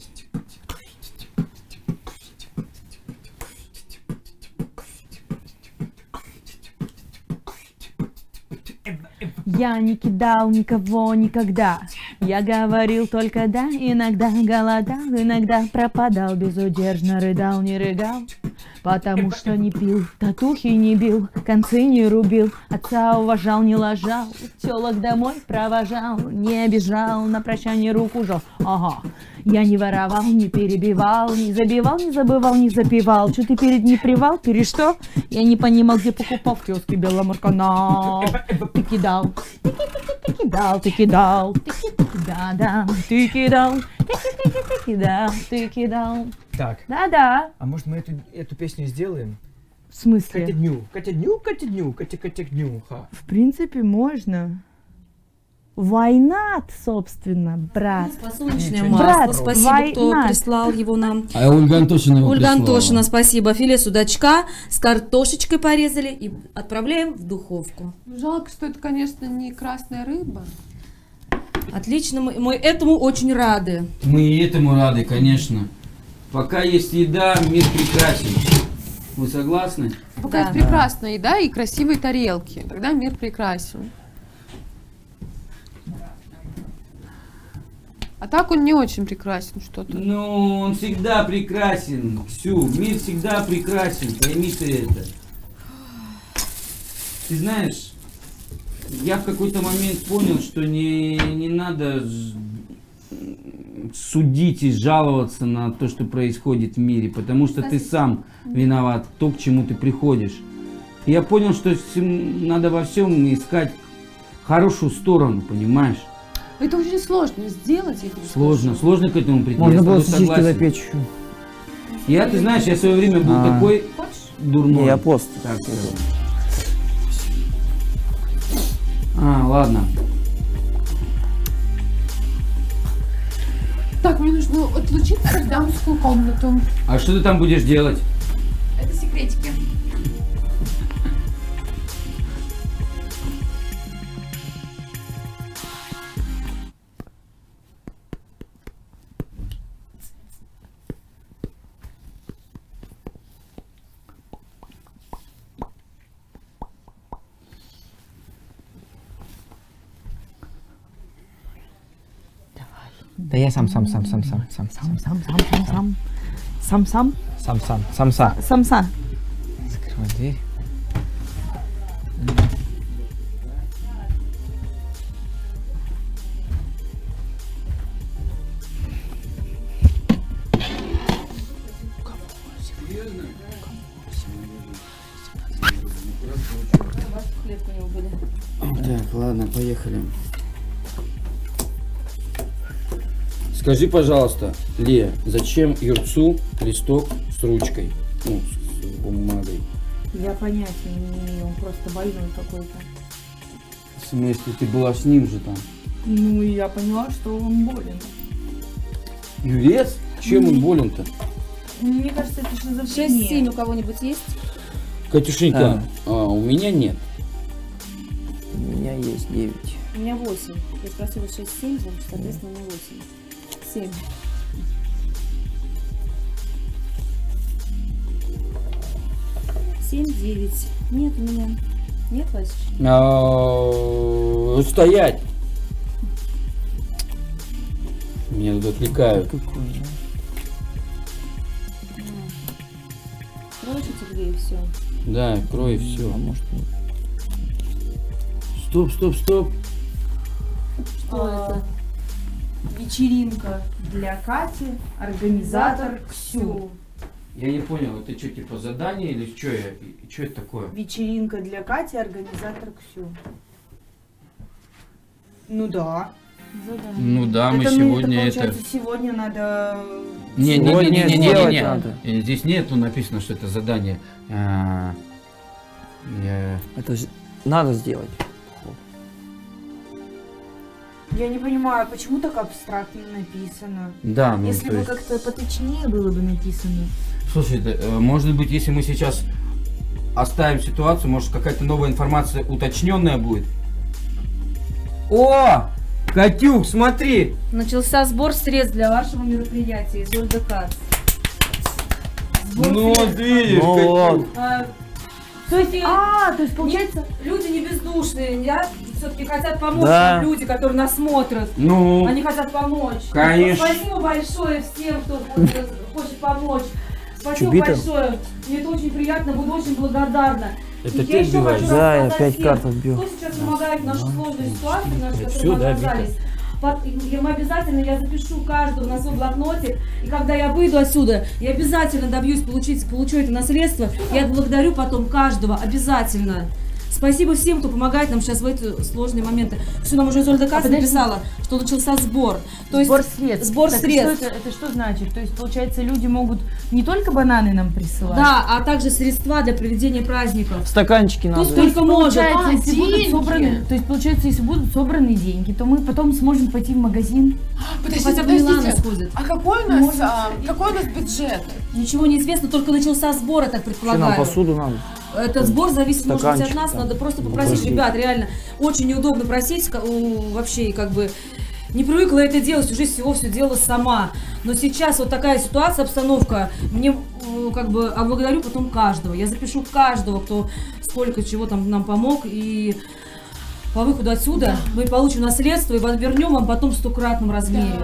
Я не кидал никого никогда. Я говорил только да, иногда голодал, иногда пропадал, безудержно рыдал, не рыгал, потому что не пил, татухи не бил, концы не рубил, отца уважал, не ложал, тёлок домой провожал, не обижал, на прощание руку жал. Ага, я не воровал, не перебивал, не забивал, не забывал, не запивал. Чё ты перед не привал, перед что? Я не понимал, где покупал в киоске Беломорканал. Ты кидал, ты кидал, ты кидал, да-да, ты кидал, ты кидал, ты кидал. Так, Да-да. а может мы эту песню сделаем? В смысле? Катя-дню, Катя-дню, Катя-дню, Катя-Катя-дню, ха. В принципе, можно. Война, собственно, брат. Подсолнечное Ничего масло. Брат, Спасибо, кто война. прислал его нам. А Ольга Антошина его Ольга прислала. Антошина, спасибо. Филе судачка с картошечкой порезали и отправляем в духовку. Жалко, что это, конечно, не красная рыба. Отлично, мы этому очень рады. Мы и этому рады, конечно. Пока есть еда, мир прекрасен. Вы согласны? Пока Да. есть прекрасная еда и красивые тарелки, тогда мир прекрасен. А так он не очень прекрасен что-то. Ну, он всегда прекрасен, Ксю. Мир всегда прекрасен, пойми ты это. Ты знаешь, я в какой-то момент понял, что не надо судить и жаловаться на то, что происходит в мире, потому что ты сам виноват, то, к чему ты приходишь. И я понял, что надо во всем искать хорошую сторону, понимаешь? Это очень сложно сделать. я тебе Сложно, скажу. сложно к этому прийти. Можно я с было тобой сосиски согласен. запечь еще. Ты знаешь, я в свое время был А. такой дурной. Не, я пост. Так, ладно. Так, мне нужно отлучиться в дамскую комнату. А что ты там будешь делать? Это секретики. Да я сам. Сам. Самса. Самса. Закрывай дверь. Ладно, поехали. Скажи, пожалуйста, Лея, зачем Юрцу листок с ручкой? Ну, с бумагой. Я понятия не имею, он просто больной какой-то. В смысле, ты была с ним же там? Ну и я поняла, что он болен. Юрец? Чем он болен-то? Мне кажется, это шизофрения. 6-7 у кого-нибудь есть? Катюшенька, у меня нет. У меня есть 9. У меня 8. Я спросила 6-7, значит, соответственно, у меня 8. 7. Семь, 9. Нет у меня. Нет, Васечка? Стоять! Меня тут отвлекают. Кройте тебе и все. Да, крой и все. А может нет. Стоп, стоп, стоп. Что это? Вечеринка для Кати, организатор Ксю. Я не понял, это что, типа задание или что что это такое? Вечеринка для Кати, организатор Ксю. Ну да. Ну да, мы это, сегодня это получается, сегодня надо... Делать надо. Здесь нету написано, что это задание. Это надо сделать. Я не понимаю, почему так абстрактно написано? Да, ну Если то бы есть... как-то поточнее было бы написано. Слушай, может быть, если мы сейчас оставим ситуацию, может какая-то новая информация уточненная будет? О! Катюк, смотри! Начался сбор средств для вашего мероприятия из ОЛДК. Ну вот видишь, Ну вот. То есть, То есть получается... люди не бездушные, все-таки хотят помочь Да. нам люди, которые нас смотрят. Ну, Они хотят помочь. Конечно. Спасибо большое всем, кто хочет помочь. Спасибо Чубита? большое. Мне это очень приятно, буду очень благодарна. Это И ты я еще отбиваешь? хочу Да, я рассказать 5 всем, карт отбил. кто сейчас помогает в нашей сложной ситуации, в нашей, в Всё, которой мы да, оказались. Мы обязательно, я запишу каждого на свой блокнотик, и когда я выйду отсюда, я обязательно получу это наследство, я отблагодарю потом каждого, обязательно. Спасибо всем, кто помогает нам сейчас в эти сложные моменты. Все, нам уже из ОЛДК написала, что начался сбор. То есть Сбор средств. Сбор Так, средств. Что это что значит? То есть, получается, люди могут не только бананы нам присылать? Да, а также средства для проведения праздников. Стаканчики Кто надо. сколько может. Получается, если деньги. будут собраны, то есть, получается, если будут собраны деньги, то мы потом сможем пойти в магазин. Подождите, Хотя бы Милана подождите. сходит. А какой у нас бюджет? Ничего не известно, только начался сбор, я так Что нам предполагаю. посуду надо? Этот сбор зависит, может быть, от Стаканчик нас. там. Надо просто попросить, Попросить. ребят, реально, очень неудобно просить, вообще, как бы, не привыкла это делать, уже всего все делала сама. Но сейчас вот такая ситуация, обстановка, мне, как бы, благодарю потом каждого. Я запишу каждого, кто сколько чего там нам помог, и по выходу отсюда мы получим наследство и вернем вам потом в 100-кратном размере.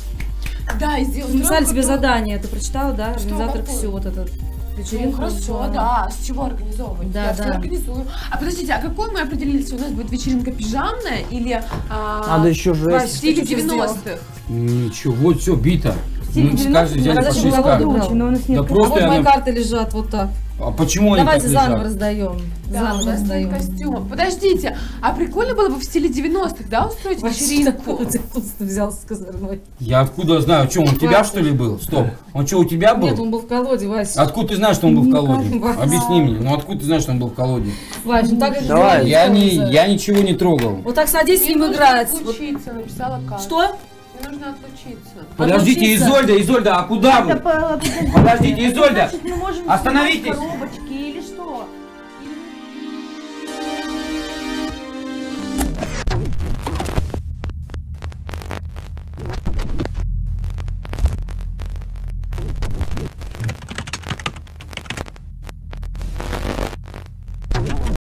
Да, и сделать. Написали тебе задание, ты прочитала, да? Что, Организатор какое? все вот этот. Ну, Вечеринку. хорошо, да. С чего организовывать? Да, Я да. все организую. А подождите, а какой мы определились? У нас будет вечеринка пижамная или Надо еще в жесть. стиле Что ты сделал? 90-х? ничего, вот все, бита. Стиле Мы с каждой 90-х, взяли а по зачем 6 голову карт. убрал? Короче, но у нас Да нет... А просто вот мои она... карты лежат вот так. А почему они Давайте так заново лежат? раздаем. Да, у Заново нас нет раздаем. костюма. Подождите, а прикольно было бы в стиле 90-х, да, устроить вечеринку? Ты просто взялся с козырной. Я откуда знаю, что он у тебя что ли был? Стоп, он что у тебя был? Нет, он был в колоде, Вася. Откуда ты знаешь, что он был в колоде? Вася. Объясни мне, ну откуда ты знаешь, что он был в колоде? Вася, ну так же Давай. делается. Я ничего не трогал. Вот так садись с Мне ним нужно играть. Вот. отлучиться, написала Катя. Что? Мне нужно отлучиться. Подождите, Отлучиться. Изольда, а куда вы? Подождите, Изольда, Мы можем остановитесь. снимать коробочки